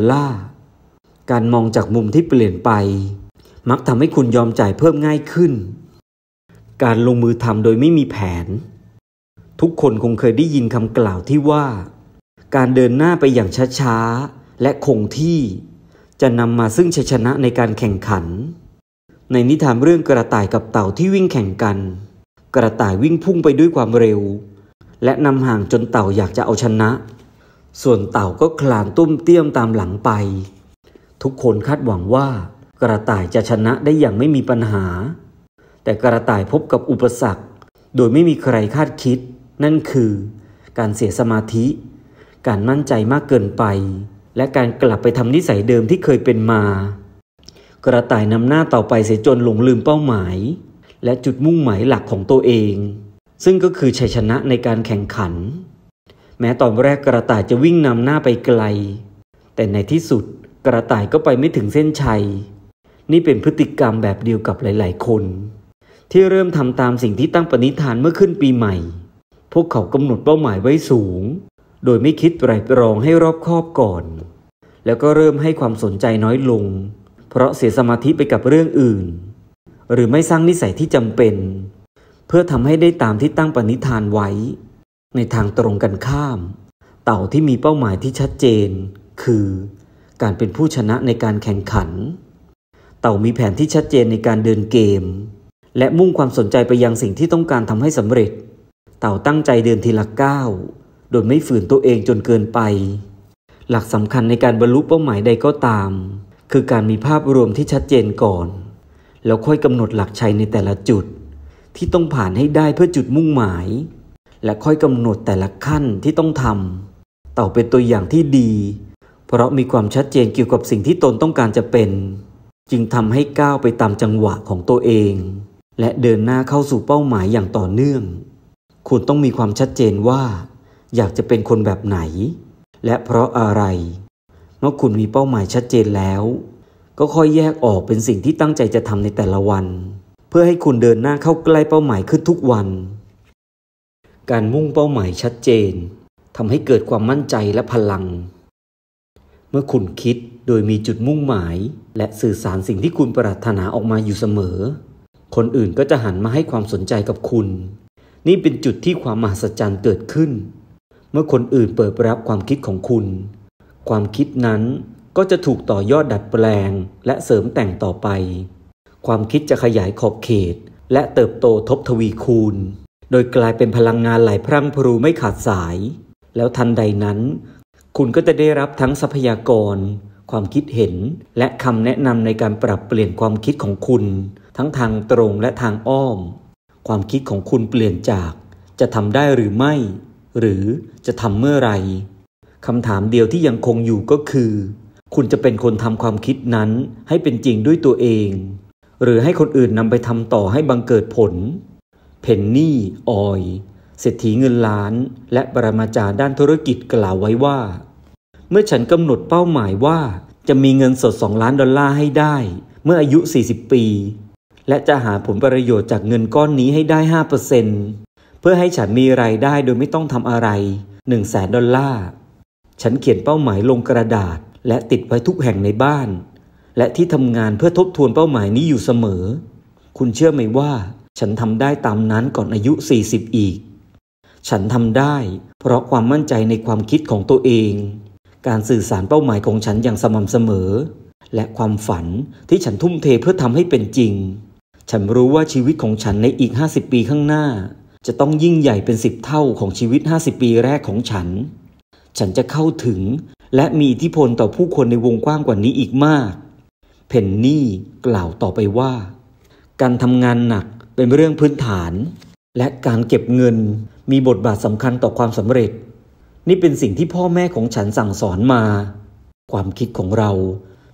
$20การมองจากมุมที่เปลี่ยนไปมักทำให้คุณยอมจ่ายเพิ่มง่ายขึ้นการลงมือทำโดยไม่มีแผนทุกคนคงเคยได้ยินคำกล่าวที่ว่าการเดินหน้าไปอย่างช้าๆและคงที่จะนำมาซึ่งชัยชนะในการแข่งขันในนิทานเรื่องกระต่ายกับเต่าที่วิ่งแข่งกันกระต่ายวิ่งพุ่งไปด้วยความเร็วและนำห่างจนเต่าอยากจะเอาชนะส่วนเต่าก็คลานตุ้มเตี้ยมตามหลังไปทุกคนคาดหวังว่ากระต่ายจะชนะได้อย่างไม่มีปัญหาแต่กระต่ายพบกับอุปสรรคโดยไม่มีใครคาดคิดนั่นคือการเสียสมาธิการมั่นใจมากเกินไปและการกลับไปทำนิสัยเดิมที่เคยเป็นมากระต่ายนำหน้าต่อไปเสียจนหลงลืมเป้าหมายและจุดมุ่งหมายหลักของตัวเองซึ่งก็คือชัยชนะในการแข่งขันแม้ตอนแรกกระต่ายจะวิ่งนำหน้าไปไกลแต่ในที่สุดกระต่ายก็ไปไม่ถึงเส้นชัยนี่เป็นพฤติกรรมแบบเดียวกับหลายๆคนที่เริ่มทำตามสิ่งที่ตั้งปณิธานเมื่อขึ้นปีใหม่พวกเขากำหนดเป้าหมายไว้สูงโดยไม่คิดไตร่ตรองให้รอบคอบก่อนแล้วก็เริ่มให้ความสนใจน้อยลงเพราะเสียสมาธิไปกับเรื่องอื่นหรือไม่สร้างนิสัยที่จำเป็นเพื่อทำให้ได้ตามที่ตั้งปณิธานไว้ในทางตรงกันข้ามเต่าที่มีเป้าหมายที่ชัดเจนคือการเป็นผู้ชนะในการแข่งขันเต่ามีแผนที่ชัดเจนในการเดินเกมและมุ่งความสนใจไปยังสิ่งที่ต้องการทำให้สำเร็จเต่าตั้งใจเดินทีละก้าวโดยไม่ฝืนตัวเองจนเกินไปหลักสำคัญในการบรรลุเป้าหมายใดก็ตามคือการมีภาพรวมที่ชัดเจนก่อนแล้วค่อยกำหนดหลักชัยในแต่ละจุดที่ต้องผ่านให้ได้เพื่อจุดมุ่งหมายและค่อยกำหนดแต่ละขั้นที่ต้องทำเต่าเป็นตัวอย่างที่ดีเพราะมีความชัดเจนเกี่ยวกับสิ่งที่ตนต้องการจะเป็นจึงทำให้ก้าวไปตามจังหวะของตัวเองและเดินหน้าเข้าสู่เป้าหมายอย่างต่อเนื่องคุณต้องมีความชัดเจนว่าอยากจะเป็นคนแบบไหนและเพราะอะไรเมื่อคุณมีเป้าหมายชัดเจนแล้วก็ค่อยแยกออกเป็นสิ่งที่ตั้งใจจะทำในแต่ละวันเพื่อให้คุณเดินหน้าเข้าใกล้เป้าหมายขึ้นทุกวันการมุ่งเป้าหมายชัดเจนทำให้เกิดความมั่นใจและพลังเมื่อคุณคิดโดยมีจุดมุ่งหมายและสื่อสารสิ่งที่คุณปรารถนาออกมาอยู่เสมอคนอื่นก็จะหันมาให้ความสนใจกับคุณนี่เป็นจุดที่ความมหัศจรรย์เกิดขึ้นเมื่อคนอื่นเปิดรับความคิดของคุณความคิดนั้นก็จะถูกต่อยอดดัดแปลงและเสริมแต่งต่อไปความคิดจะขยายขอบเขตและเติบโตทบทวีคูณโดยกลายเป็นพลังงานไหลพรั่งพรูไม่ขาดสายแล้วทันใดนั้นคุณก็จะได้รับทั้งทรัพยากรความคิดเห็นและคำแนะนำในการปรับเปลี่ยนความคิดของคุณทั้งทางตรงและทางอ้อมความคิดของคุณเปลี่ยนจากจะทำได้หรือไม่หรือจะทำเมื่อไรคำถามเดียวที่ยังคงอยู่ก็คือคุณจะเป็นคนทำความคิดนั้นให้เป็นจริงด้วยตัวเองหรือให้คนอื่นนำไปทำต่อให้บังเกิดผลเพนนี่ออยเศรษฐีเงินล้านและปรมาจารย์ด้านธุรกิจกล่าวไว้ว่าเมื่อฉันกำหนดเป้าหมายว่าจะมีเงินสด$2 ล้านให้ได้เมื่ออายุ40 ปีและจะหาผลประโยชน์จากเงินก้อนนี้ให้ได้ 5% เพื่อให้ฉันมีรายได้โดยไม่ต้องทำอะไร$100,000ฉันเขียนเป้าหมายลงกระดาษและติดไว้ทุกแห่งในบ้านและที่ทำงานเพื่อทบทวนเป้าหมายนี้อยู่เสมอคุณเชื่อไหมว่าฉันทำได้ตามนั้นก่อนอายุ40อีกฉันทำได้เพราะความมั่นใจในความคิดของตัวเองการสื่อสารเป้าหมายของฉันอย่างสม่ำเสมอและความฝันที่ฉันทุ่มเทเพื่อทำให้เป็นจริงฉันรู้ว่าชีวิตของฉันในอีก50 ปีข้างหน้าจะต้องยิ่งใหญ่เป็น10 เท่าของชีวิต50 ปีแรกของฉันจะเข้าถึงและมีอิทธิพลต่อผู้คนในวงกว้างกว่านี้อีกมากเพนนี่กล่าวต่อไปว่าการทำงานหนักเป็นเรื่องพื้นฐานและการเก็บเงินมีบทบาทสำคัญต่อความสำเร็จนี่เป็นสิ่งที่พ่อแม่ของฉันสั่งสอนมาความคิดของเรา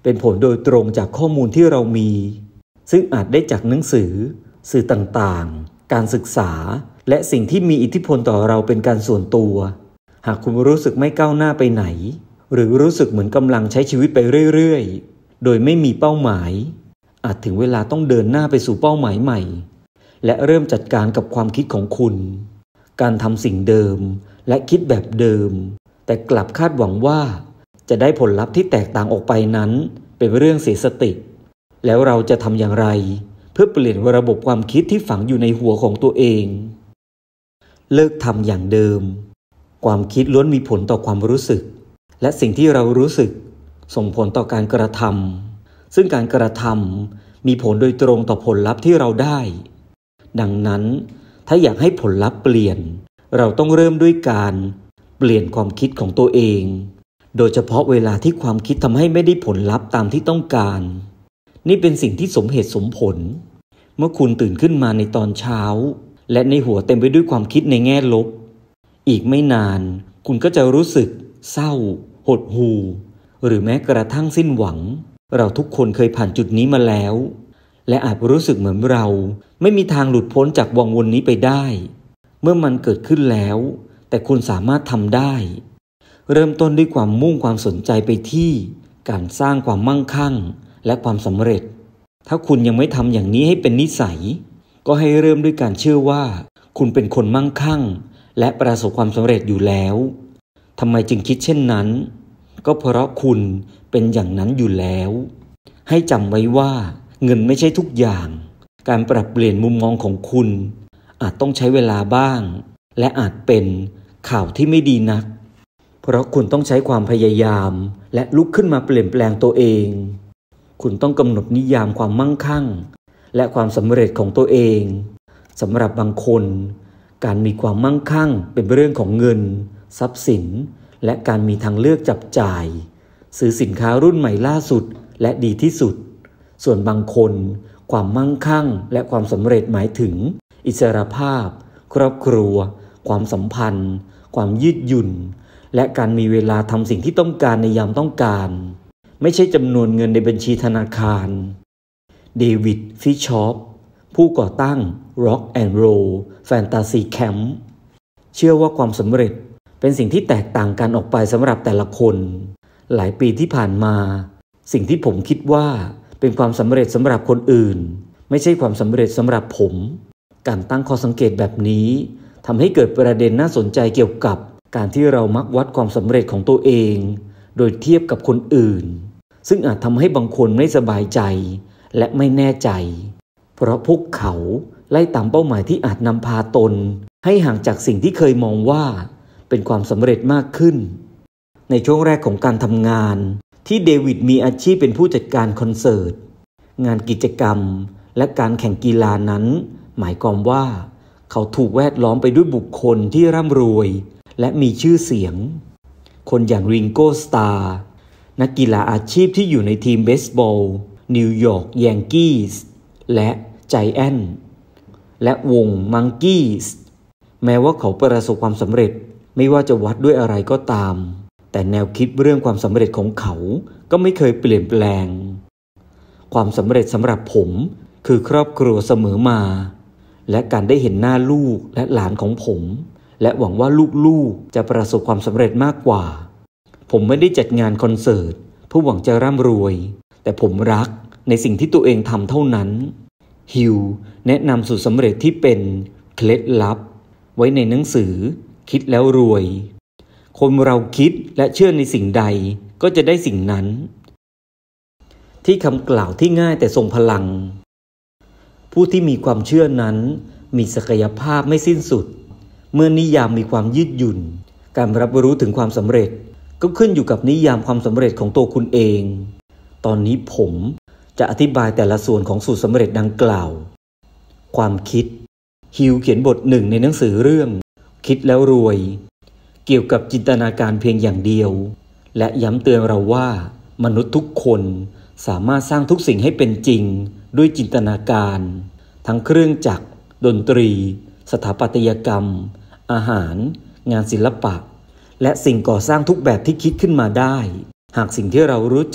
เป็นผลโดยตรงจากข้อมูลที่เรามีซึ่งอาจได้จากหนังสือสื่อต่างๆการศึกษาและสิ่งที่มีอิทธิพลต่อเราเป็นการส่วนตัวหากคุณรู้สึกไม่ก้าวหน้าไปไหนหรือรู้สึกเหมือนกำลังใช้ชีวิตไปเรื่อยๆโดยไม่มีเป้าหมายอาจถึงเวลาต้องเดินหน้าไปสู่เป้าหมายใหม่และเริ่มจัดการกับความคิดของคุณการทำสิ่งเดิมและคิดแบบเดิมแต่กลับคาดหวังว่าจะได้ผลลัพธ์ที่แตกต่างออกไปนั้นเป็นเรื่องเสียสติแล้วเราจะทำอย่างไรเพื่อเปลี่ยนระบบความคิดที่ฝังอยู่ในหัวของตัวเองเลิกทำอย่างเดิมความคิดล้วนมีผลต่อความรู้สึกและสิ่งที่เรารู้สึกส่งผลต่อการกระทำซึ่งการกระทำมีผลโดยตรงต่อผลลัพธ์ที่เราได้ดังนั้นถ้าอยากให้ผลลัพธ์เปลี่ยนเราต้องเริ่มด้วยการเปลี่ยนความคิดของตัวเองโดยเฉพาะเวลาที่ความคิดทำให้ไม่ได้ผลลัพธ์ตามที่ต้องการนี่เป็นสิ่งที่สมเหตุสมผลเมื่อคุณตื่นขึ้นมาในตอนเช้าและในหัวเต็มไปด้วยความคิดในแง่ลบอีกไม่นานคุณก็จะรู้สึกเศร้าหดหู่หรือแม้กระทั่งสิ้นหวังเราทุกคนเคยผ่านจุดนี้มาแล้วและอาจรู้สึกเหมือนเราไม่มีทางหลุดพ้นจากวังวนนี้ไปได้เมื่อมันเกิดขึ้นแล้วแต่คุณสามารถทำได้เริ่มต้นด้วยความมุ่งความสนใจไปที่การสร้างความมั่งคั่งและความสำเร็จถ้าคุณยังไม่ทำอย่างนี้ให้เป็นนิสัยก็ให้เริ่มด้วยการเชื่อว่าคุณเป็นคนมั่งคั่งและประสบความสำเร็จอยู่แล้วทำไมจึงคิดเช่นนั้นก็เพราะคุณเป็นอย่างนั้นอยู่แล้วให้จำไว้ว่าเงินไม่ใช่ทุกอย่างการปรับเปลี่ยนมุมมองของคุณอาจต้องใช้เวลาบ้างและอาจเป็นข่าวที่ไม่ดีนักเพราะคุณต้องใช้ความพยายามและลุกขึ้นมาเปลี่ยนแปลงตัวเองคุณต้องกำหนดนิยามความมั่งคั่งและความสำเร็จของตัวเองสำหรับบางคนการมีความมั่งคั่งเป็นเรื่องของเงินทรัพย์สินและการมีทางเลือกจับจ่ายซื้อสินค้ารุ่นใหม่ล่าสุดและดีที่สุดส่วนบางคนความมั่งคั่งและความสำเร็จหมายถึงอิสรภาพครอบครัวความสัมพันธ์ความยืดหยุ่นและการมีเวลาทำสิ่งที่ต้องการในยามต้องการไม่ใช่จำนวนเงินในบัญชีธนาคารเดวิดฟิชชอปผู้ก่อตั้ง Rock and Roll Fantasy Camp เชื่อว่าความสำเร็จเป็นสิ่งที่แตกต่างกันออกไปสำหรับแต่ละคนหลายปีที่ผ่านมาสิ่งที่ผมคิดว่าเป็นความสำเร็จสำหรับคนอื่นไม่ใช่ความสำเร็จสำหรับผมการตั้งข้อสังเกตแบบนี้ทำให้เกิดประเด็นน่าสนใจเกี่ยวกับการที่เรามักวัดความสำเร็จของตัวเองโดยเทียบกับคนอื่นซึ่งอาจทำให้บางคนไม่สบายใจและไม่แน่ใจเพราะพวกเขาไล่ตามเป้าหมายที่อาจนำพาตนให้ห่างจากสิ่งที่เคยมองว่าเป็นความสำเร็จมากขึ้นในช่วงแรกของการทำงานที่เดวิดมีอาชีพเป็นผู้จัดการคอนเสิร์ตงานกิจกรรมและการแข่งกีฬานั้นหมายความว่าเขาถูกแวดล้อมไปด้วยบุคคลที่ร่ำรวยและมีชื่อเสียงคนอย่างริงโก สตาร์นักกีฬาอาชีพที่อยู่ในทีมเบสบอลนิวยอร์กแยงกี้สและไจแอนท์และวงมังกี้สแม้ว่าเขาประสบความสำเร็จไม่ว่าจะวัดด้วยอะไรก็ตามแต่แนวคิดเรื่องความสำเร็จของเขาก็ไม่เคยเปลี่ยนแปลงความสำเร็จสำหรับผมคือครอบครัวเสมอมาและการได้เห็นหน้าลูกและหลานของผมและหวังว่าลูกๆจะประสบความสำเร็จมากกว่าผมไม่ได้จัดงานคอนเสิร์ตเพื่อหวังจะร่ำรวยแต่ผมรักในสิ่งที่ตัวเองทำเท่านั้นฮิวแนะนำสูตรสำเร็จที่เป็นเคล็ดลับไว้ในหนังสือคิดแล้วรวยคนเราคิดและเชื่อในสิ่งใดก็จะได้สิ่งนั้นที่คำกล่าวที่ง่ายแต่ทรงพลังผู้ที่มีความเชื่อนั้นมีศักยภาพไม่สิ้นสุดเมื่อนิยามมีความยืดหยุ่นการรับรู้ถึงความสำเร็จก็ขึ้นอยู่กับนิยามความสำเร็จของตัวคุณเองตอนนี้ผมจะอธิบายแต่ละส่วนของสูตรสำเร็จดังกล่าวความคิดฮิวเขียนบทหนึ่งในหนังสือเรื่องคิดแล้วรวยเกี่ยวกับจินตนาการเพียงอย่างเดียวและย้ำเตือนเราว่ามนุษย์ทุกคนสามารถสร้างทุกสิ่งให้เป็นจริงด้วยจินตนาการทั้งเครื่องจักรดนตรีสถาปัตยกรรมอาหารงานศิลปะและสิ่งก่อสร้างทุกแบบที่คิดขึ้นมาได้หากสิ่งที่เรารู้จัก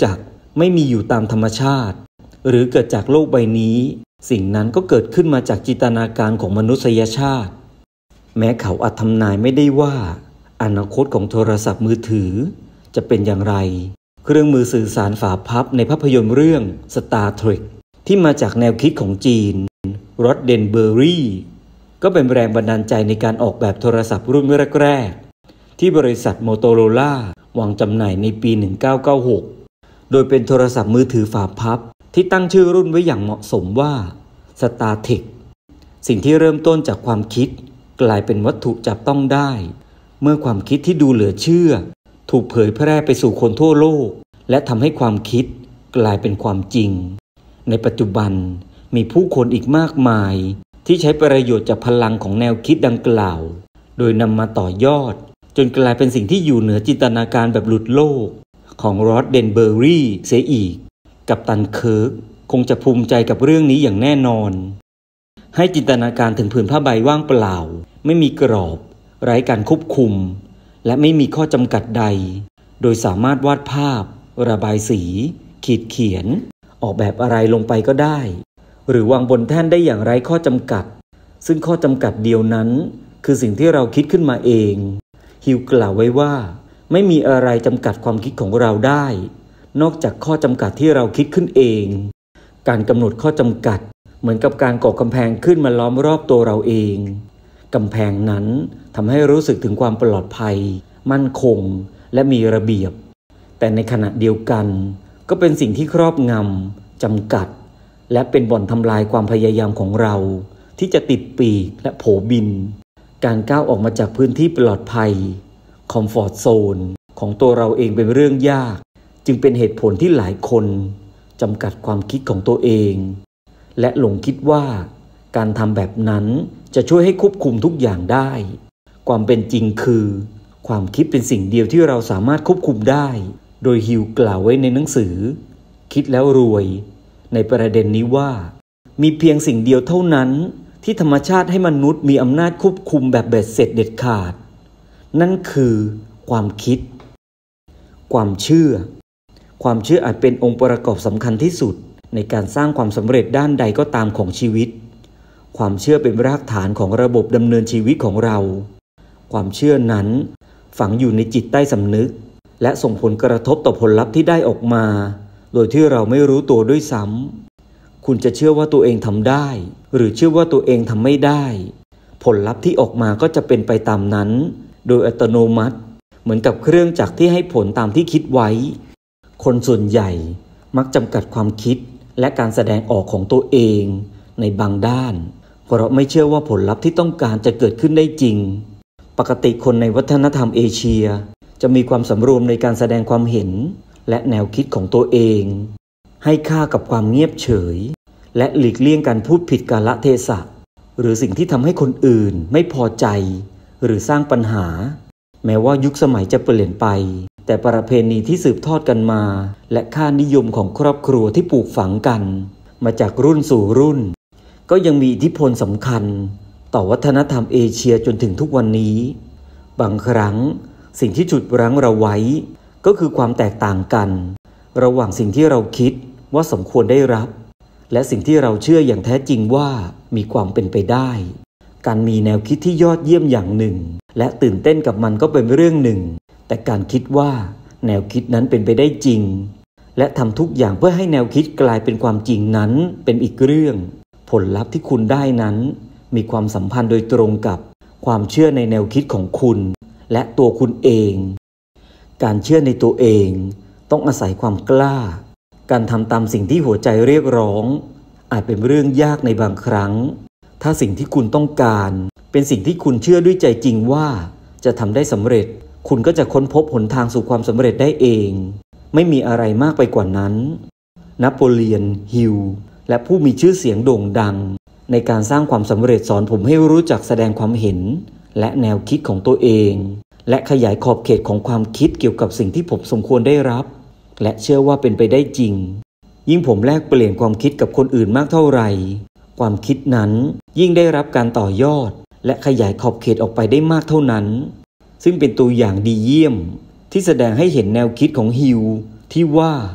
ไม่มีอยู่ตามธรรมชาติหรือเกิดจากโลกใบนี้สิ่งนั้นก็เกิดขึ้นมาจากจินตนาการของมนุษยชาติแม้เขาอาจทำนายไม่ได้ว่าอนาคตของโทรศัพท์มือถือจะเป็นอย่างไรเครื่องมือสื่อสารฝาพับในภาพยนตร์เรื่อง Star Trek ที่มาจากแนวคิดของจีนรอดเดนเบอร์รี่ก็เป็นแรงบันดาลใจในการออกแบบโทรศัพท์รุ่นแรกๆที่บริษัทโมโตโรล่าวางจำหน่ายในปี 1996 โดยเป็นโทรศัพท์มือถือฝาพับที่ตั้งชื่อรุ่นไว้อย่างเหมาะสมว่า Star Trek สิ่งที่เริ่มต้นจากความคิดกลายเป็นวัตถุจับต้องได้เมื่อความคิดที่ดูเหลือเชื่อถูกเผยแพร่ไปสู่คนทั่วโลกและทำให้ความคิดกลายเป็นความจริงในปัจจุบันมีผู้คนอีกมากมายที่ใช้ประโยชน์จากพลังของแนวคิดดังกล่าวโดยนำมาต่อยอดจนกลายเป็นสิ่งที่อยู่เหนือจินตนาการแบบหลุดโลกของรอดเดนเบอร์รี่เสียอีกกัปตันเคิร์กคงจะภูมิใจกับเรื่องนี้อย่างแน่นอนให้จินตนาการถึงผืนผ้าใบว่างเปล่าไม่มีกรอบไร้การควบคุมและไม่มีข้อจำกัดใดโดยสามารถวาดภาพระบายสีขีดเขียนออกแบบอะไรลงไปก็ได้หรือวางบนแท่นได้อย่างไร้ข้อจำกัดซึ่งข้อจำกัดเดียวนั้นคือสิ่งที่เราคิดขึ้นมาเองฮิวกล่าวไว้ว่าไม่มีอะไรจำกัดความคิดของเราได้นอกจากข้อจำกัดที่เราคิดขึ้นเองการกำหนดข้อจำกัดเหมือนกับการก่อกำแพงขึ้นมาล้อมรอบตัวเราเองกำแพงนั้นทำให้รู้สึกถึงความปลอดภัยมั่นคงและมีระเบียบแต่ในขณะเดียวกันก็เป็นสิ่งที่ครอบงำจำกัดและเป็นบ่อนทำลายความพยายามของเราที่จะติดปีกและโผบินการก้าวออกมาจากพื้นที่ปลอดภัยคอมฟอร์ตโซนของตัวเราเองเป็นเรื่องยากจึงเป็นเหตุผลที่หลายคนจำกัดความคิดของตัวเองและหลงคิดว่าการทำแบบนั้นจะช่วยให้ควบคุมทุกอย่างได้ความเป็นจริงคือความคิดเป็นสิ่งเดียวที่เราสามารถควบคุมได้โดยฮิวกล่าวไว้ในหนังสือคิดแล้วรวยในประเด็นนี้ว่ามีเพียงสิ่งเดียวเท่านั้นที่ธรรมชาติให้มนุษย์มีอำนาจควบคุมแบบเบ็ดเสร็จเด็ดขาดนั่นคือความคิดความเชื่ออาจเป็นองค์ประกอบสำคัญที่สุดในการสร้างความสำเร็จด้านใดก็ตามของชีวิตความเชื่อเป็นรากฐานของระบบดำเนินชีวิตของเราความเชื่อนั้นฝังอยู่ในจิตใต้สำนึกและส่งผลกระทบต่อผลลัพธ์ที่ได้ออกมาโดยที่เราไม่รู้ตัวด้วยซ้ำคุณจะเชื่อว่าตัวเองทำได้หรือเชื่อว่าตัวเองทำไม่ได้ผลลัพธ์ที่ออกมาก็จะเป็นไปตามนั้นโดยอัตโนมัติเหมือนกับเครื่องจักรที่ให้ผลตามที่คิดไว้คนส่วนใหญ่มักจำกัดความคิดและการแสดงออกของตัวเองในบางด้านเพราะไม่เชื่อว่าผลลัพธ์ที่ต้องการจะเกิดขึ้นได้จริงปกติคนในวัฒนธรรมเอเชียจะมีความสำรวมในการแสดงความเห็นและแนวคิดของตัวเองให้ค่ากับความเงียบเฉยและหลีกเลี่ยงการพูดผิดกาลเทศะหรือสิ่งที่ทำให้คนอื่นไม่พอใจหรือสร้างปัญหาแม้ว่ายุคสมัยจะเปลี่ยนไปแต่ประเพณีที่สืบทอดกันมาและค่านิยมของครอบครัวที่ปลูกฝังกันมาจากรุ่นสู่รุ่นก็ยังมีอิทธิพลสำคัญต่อวัฒนธรรมเอเชียจนถึงทุกวันนี้บางครั้งสิ่งที่ฉุดรั้งเราไว้ก็คือความแตกต่างกันระหว่างสิ่งที่เราคิดว่าสมควรได้รับและสิ่งที่เราเชื่ออย่างแท้จริงว่ามีความเป็นไปได้การมีแนวคิดที่ยอดเยี่ยมอย่างหนึ่งและตื่นเต้นกับมันก็เป็นเรื่องหนึ่งแต่การคิดว่าแนวคิดนั้นเป็นไปได้จริงและทำทุกอย่างเพื่อให้แนวคิดกลายเป็นความจริงนั้นเป็นอีกเรื่องผลลัพธ์ที่คุณได้นั้นมีความสัมพันธ์โดยตรงกับความเชื่อในแนวคิดของคุณและตัวคุณเองการเชื่อในตัวเองต้องอาศัยความกล้าการทำตามสิ่งที่หัวใจเรียกร้องอาจเป็นเรื่องยากในบางครั้งถ้าสิ่งที่คุณต้องการเป็นสิ่งที่คุณเชื่อด้วยใจจริงว่าจะทำได้สำเร็จคุณก็จะค้นพบหนทางสู่ความสำเร็จได้เองไม่มีอะไรมากไปกว่านั้นนโปเลียนฮิลและผู้มีชื่อเสียงโด่งดังในการสร้างความสำเร็จสอนผมให้รู้จักแสดงความเห็นและแนวคิดของตัวเองและขยายขอบเขตของความคิดเกี่ยวกับสิ่งที่ผมสมควรได้รับและเชื่อว่าเป็นไปได้จริงยิ่งผมแลกเปลี่ยนความคิดกับคนอื่นมากเท่าไหร่ความคิดนั้นยิ่งได้รับการต่อยอดและขยายขอบเขตออกไปได้มากเท่านั้นซึ่งเป็นตัวอย่างดีเยี่ยมที่แสดงให้เห็นแนวคิดของฮิลที่ว่า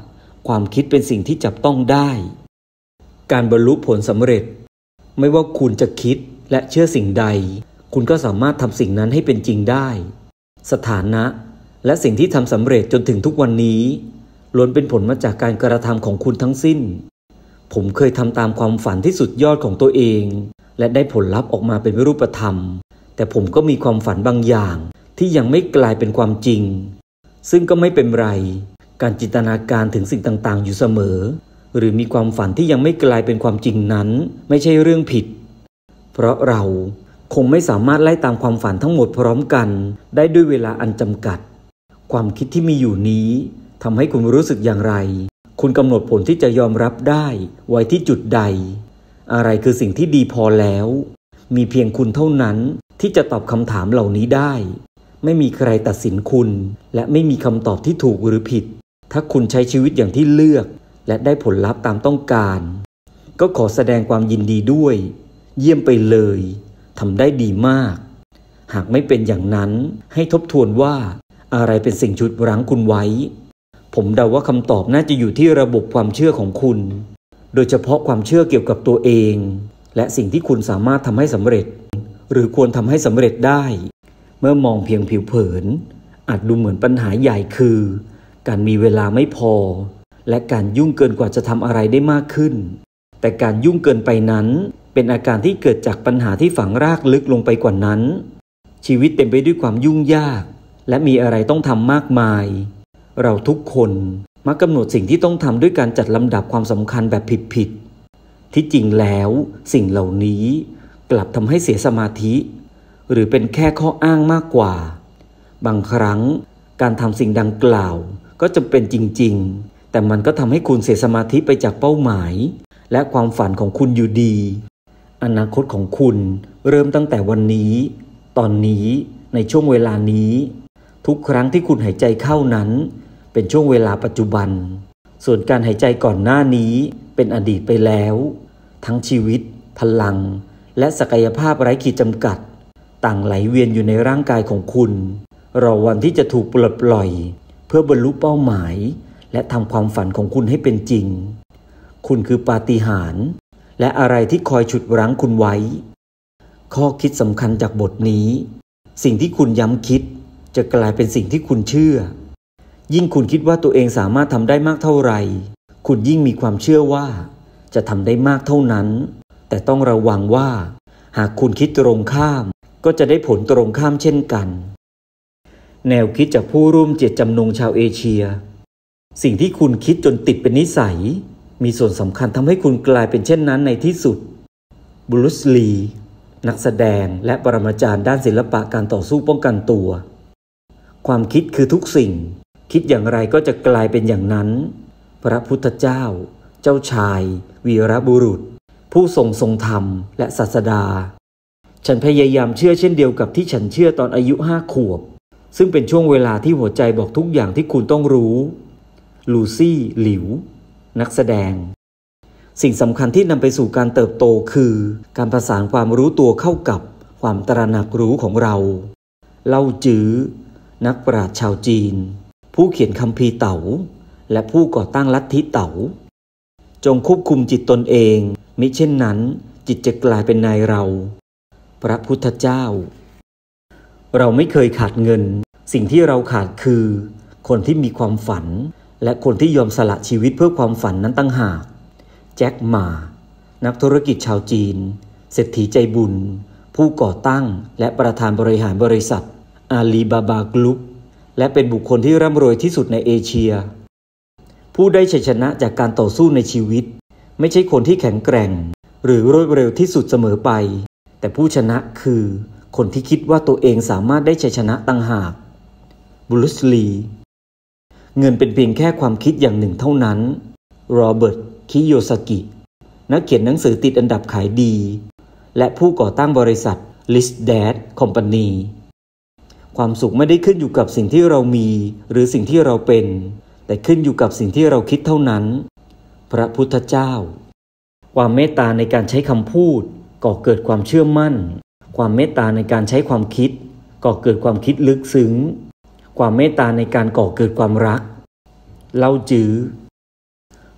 ความคิดเป็นสิ่งที่จับต้องได้การบรรลุผลสำเร็จไม่ว่าคุณจะคิดและเชื่อสิ่งใดคุณก็สามารถทำสิ่งนั้นให้เป็นจริงได้สถานะและสิ่งที่ทำสำเร็จจนถึงทุกวันนี้ล้วนเป็นผลมาจากการกระทำของคุณทั้งสิ้นผมเคยทำตามความฝันที่สุดยอดของตัวเองและได้ผลลัพธ์ออกมาเป็นรูปธรรมแต่ผมก็มีความฝันบางอย่างที่ยังไม่กลายเป็นความจริงซึ่งก็ไม่เป็นไรการจินตนาการถึงสิ่งต่างๆอยู่เสมอหรือมีความฝันที่ยังไม่กลายเป็นความจริงนั้นไม่ใช่เรื่องผิดเพราะเราคงไม่สามารถไล่ตามความฝันทั้งหมดพร้อมกันได้ด้วยเวลาอันจำกัดความคิดที่มีอยู่นี้ทำให้คุณรู้สึกอย่างไรคุณกำหนดผลที่จะยอมรับได้ไว้ที่จุดใดอะไรคือสิ่งที่ดีพอแล้วมีเพียงคุณเท่านั้นที่จะตอบคำถามเหล่านี้ได้ไม่มีใครตัดสินคุณและไม่มีคำตอบที่ถูกหรือผิดถ้าคุณใช้ชีวิตอย่างที่เลือกและได้ผลลัพธ์ตามต้องการก็ขอแสดงความยินดีด้วยเยี่ยมไปเลยทำได้ดีมากหากไม่เป็นอย่างนั้นให้ทบทวนว่าอะไรเป็นสิ่งฉุดรั้งคุณไว้ผมเดาว่าคำตอบน่าจะอยู่ที่ระบบความเชื่อของคุณโดยเฉพาะความเชื่อเกี่ยวกับตัวเองและสิ่งที่คุณสามารถทำให้สำเร็จหรือควรทำให้สำเร็จได้เมื่อมองเพียงผิวเผินอาจดูเหมือนปัญหาใหญ่คือการมีเวลาไม่พอและการยุ่งเกินกว่าจะทำอะไรได้มากขึ้นแต่การยุ่งเกินไปนั้นเป็นอาการที่เกิดจากปัญหาที่ฝังรากลึกลงไปกว่านั้นชีวิตเต็มไปด้วยความยุ่งยากและมีอะไรต้องทำมากมายเราทุกคนมักกำหนดสิ่งที่ต้องทำด้วยการจัดลำดับความสำคัญแบบผิดๆที่จริงแล้วสิ่งเหล่านี้กลับทำให้เสียสมาธิหรือเป็นแค่ข้ออ้างมากกว่าบางครั้งการทำสิ่งดังกล่าวก็จำเป็นจริงๆแต่มันก็ทำให้คุณเสียสมาธิไปจากเป้าหมายและความฝันของคุณอยู่ดีอนาคตของคุณเริ่มตั้งแต่วันนี้ตอนนี้ในช่วงเวลานี้ทุกครั้งที่คุณหายใจเข้านั้นเป็นช่วงเวลาปัจจุบันส่วนการหายใจก่อนหน้านี้เป็นอดีตไปแล้วทั้งชีวิตพลังและศักยภาพไร้ขีดจำกัดต่างไหลเวียนอยู่ในร่างกายของคุณรอวันที่จะถูกปลดปล่อยเพื่อบรรลุเป้าหมายและทำความฝันของคุณให้เป็นจริงคุณคือปาฏิหาริย์และอะไรที่คอยฉุดรั้งคุณไว้ข้อคิดสำคัญจากบทนี้สิ่งที่คุณย้ำคิดจะกลายเป็นสิ่งที่คุณเชื่อยิ่งคุณคิดว่าตัวเองสามารถทำได้มากเท่าไหร่คุณยิ่งมีความเชื่อว่าจะทำได้มากเท่านั้นแต่ต้องระวังว่าหากคุณคิดตรงข้ามก็จะได้ผลตรงข้ามเช่นกันแนวคิดจากผู้ร่วมเจตจำนงชาวเอเชียสิ่งที่คุณคิดจนติดเป็นนิสัยมีส่วนสำคัญทำให้คุณกลายเป็นเช่นนั้นในที่สุดบรูซลีนักแสดงและปรมาจารย์ด้านศิลปะการต่อสู้ป้องกันตัวความคิดคือทุกสิ่งคิดอย่างไรก็จะกลายเป็นอย่างนั้นพระพุทธเจ้าเจ้าชายวีรบุรุษผู้ทรงธรรมและศาสดาฉันพยายามเชื่อเช่นเดียวกับที่ฉันเชื่อตอนอายุ5 ขวบซึ่งเป็นช่วงเวลาที่หัวใจบอกทุกอย่างที่คุณต้องรู้ลูซี่หลิวนักแสดงสิ่งสำคัญที่นำไปสู่การเติบโตคือการประสานความรู้ตัวเข้ากับความตระหนักรู้ของเราเล่าจื้อนักปราชญ์ชาวจีนผู้เขียนคัมภีร์เต๋าและผู้ก่อตั้งลัทธิเต๋าจงควบคุมจิตตนเองมิเช่นนั้นจิตจะกลายเป็นนายเราพระพุทธเจ้าเราไม่เคยขาดเงินสิ่งที่เราขาดคือคนที่มีความฝันและคนที่ยอมสละชีวิตเพื่อความฝันนั้นตั้งหากแจ็คหม่านักธุรกิจชาวจีนเศรษฐีใจบุญผู้ก่อตั้งและประธานบริหารบริษัทอาลีบาบากรุ๊ปและเป็นบุคคลที่ร่ำรวยที่สุดในเอเชียผู้ได้ชัยชนะจากการต่อสู้ในชีวิตไม่ใช่คนที่แข็งแกร่งหรือรวดเร็วที่สุดเสมอไปแต่ผู้ชนะคือคนที่คิดว่าตัวเองสามารถได้ชัยชนะต่างหากบรูซลีเงินเป็นเพียงแค่ความคิดอย่างหนึ่งเท่านั้นโรเบิร์ตคิโยซากินักเขียนหนังสือติดอันดับขายดีและผู้ก่อตั้งบริษัท Rich Dad Company ความสุขไม่ได้ขึ้นอยู่กับสิ่งที่เรามีหรือสิ่งที่เราเป็นแต่ขึ้นอยู่กับสิ่งที่เราคิดเท่านั้นพระพุทธเจ้าความเมตตาในการใช้คำพูดก่อเกิดความเชื่อมั่นความเมตตาในการใช้ความคิดก่อเกิดความคิดลึกซึ้งความเมตตาในการก่อเกิดความรักเล่าจื้อ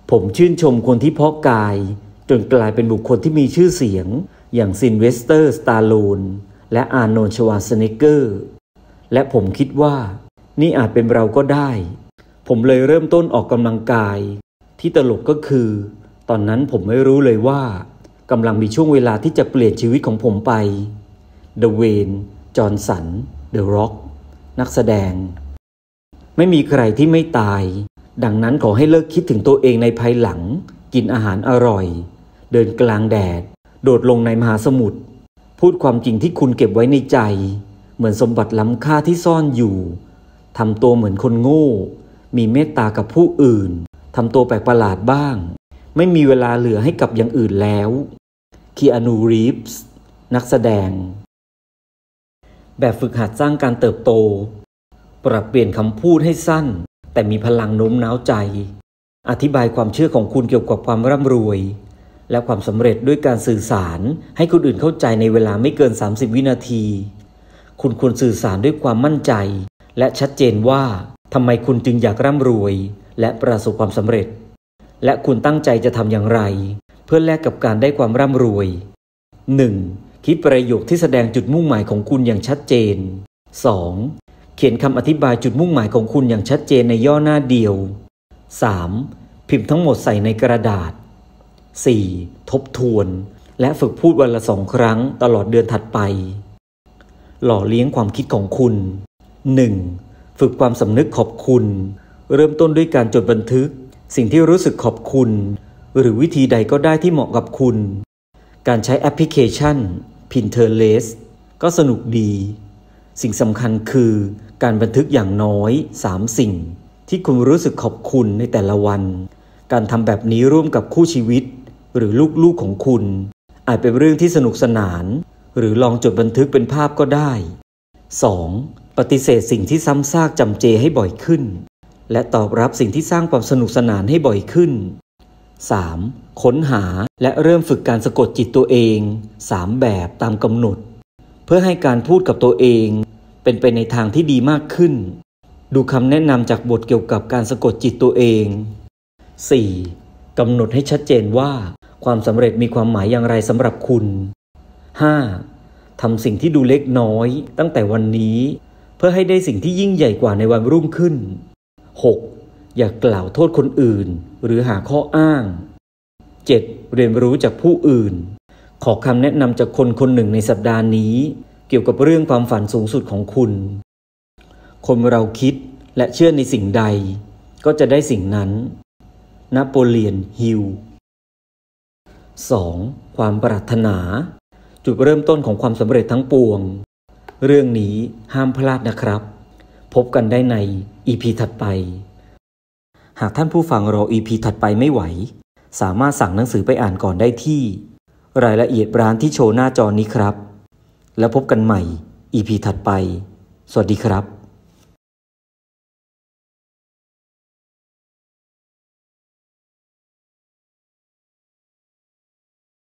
ผมชื่นชมคนที่เพาะกายจนกลายเป็นบุคคลที่มีชื่อเสียงอย่างซิลเวสเตอร์สตาโลนและอาร์โนลด์ ชวาร์ซเนกเกอร์และผมคิดว่านี่อาจเป็นเราก็ได้ผมเลยเริ่มต้นออกกำลังกายที่ตลกก็คือตอนนั้นผมไม่รู้เลยว่ากำลังมีช่วงเวลาที่จะเปลี่ยนชีวิตของผมไปเดเวน จอห์นสัน เดอะร็อกนักแสดงไม่มีใครที่ไม่ตายดังนั้นขอให้เลิกคิดถึงตัวเองในภายหลังกินอาหารอร่อยเดินกลางแดดโดดลงในมหาสมุทรพูดความจริงที่คุณเก็บไว้ในใจเหมือนสมบัติล้ำค่าที่ซ่อนอยู่ทำตัวเหมือนคนโง่มีเมตตากับผู้อื่นทำตัวแปลกประหลาดบ้างไม่มีเวลาเหลือให้กับอย่างอื่นแล้วคีอานู รีฟส์นักแสดงแบบฝึกหัดสร้างการเติบโตปรับเปลี่ยนคำพูดให้สั้นแต่มีพลังโน้มน้าวใจอธิบายความเชื่อของคุณเกี่ยวกับความร่ำรวยและความสำเร็จด้วยการสื่อสารให้คนอื่นเข้าใจในเวลาไม่เกิน30วินาทีคุณควรสื่อสารด้วยความมั่นใจและชัดเจนว่าทำไมคุณจึงอยากร่ำรวยและประสบความสำเร็จและคุณตั้งใจจะทำอย่างไรเพื่อแลกกับการได้ความร่ำรวย 1. คิดประโยคที่แสดงจุดมุ่งหมายของคุณอย่างชัดเจน 2. เขียนคำอธิบายจุดมุ่งหมายของคุณอย่างชัดเจนในย่อหน้าเดียว 3. พิมพ์ทั้งหมดใส่ในกระดาษ 4. ทบทวนและฝึกพูดวันละ 2 ครั้งตลอดเดือนถัดไปหล่อเลี้ยงความคิดของคุณ 1. ฝึกความสำนึกขอบคุณเริ่มต้นด้วยการจดบันทึกสิ่งที่รู้สึกขอบคุณหรือวิธีใดก็ได้ที่เหมาะกับคุณการใช้แอปพลิเคชัน Pinterest ก็สนุกดีสิ่งสำคัญคือการบันทึกอย่างน้อย3สิ่งที่คุณรู้สึกขอบคุณในแต่ละวันการทำแบบนี้ร่วมกับคู่ชีวิตหรือลูกๆของคุณอาจเป็นเรื่องที่สนุกสนานหรือลองจดบันทึกเป็นภาพก็ได้ 2. ปฏิเสธสิ่งที่ซ้ำซากจำเจให้บ่อยขึ้นและตอบรับสิ่งที่สร้างความสนุกสนานให้บ่อยขึ้น 3. ค้นหาและเริ่มฝึกการสะกดจิตตัวเอง3แบบตามกำหนดเพื่อให้การพูดกับตัวเองเป็นไปในทางที่ดีมากขึ้นดูคำแนะนำจากบทเกี่ยวกับการสะกดจิตตัวเอง 4. กำหนดให้ชัดเจนว่าความสำเร็จมีความหมายอย่างไรสำหรับคุณ 5. ทำสิ่งที่ดูเล็กน้อยตั้งแต่วันนี้เพื่อให้ได้สิ่งที่ยิ่งใหญ่กว่าในวันรุ่งขึ้น 6. อย่ากล่าวโทษคนอื่นหรือหาข้ออ้าง 7. เรียนรู้จากผู้อื่นขอคำแนะนำจากคนคนหนึ่งในสัปดาห์นี้เกี่ยวกับเรื่องความฝันสูงสุดของคุณคนเราคิดและเชื่อในสิ่งใดก็จะได้สิ่งนั้นนโปเลียนฮิล 2. ความปรารถนาจุดเริ่มต้นของความสำเร็จทั้งปวงเรื่องนี้ห้ามพลาดนะครับพบกันได้ใน EP ถัดไปหากท่านผู้ฟังรอ EP ถัดไปไม่ไหวสามารถสั่งหนังสือไปอ่านก่อนได้ที่รายละเอียดร้านที่โชว์หน้าจอนี้ครับแล้วพบกันใหม่ EP ถัดไปสวัสดีครับ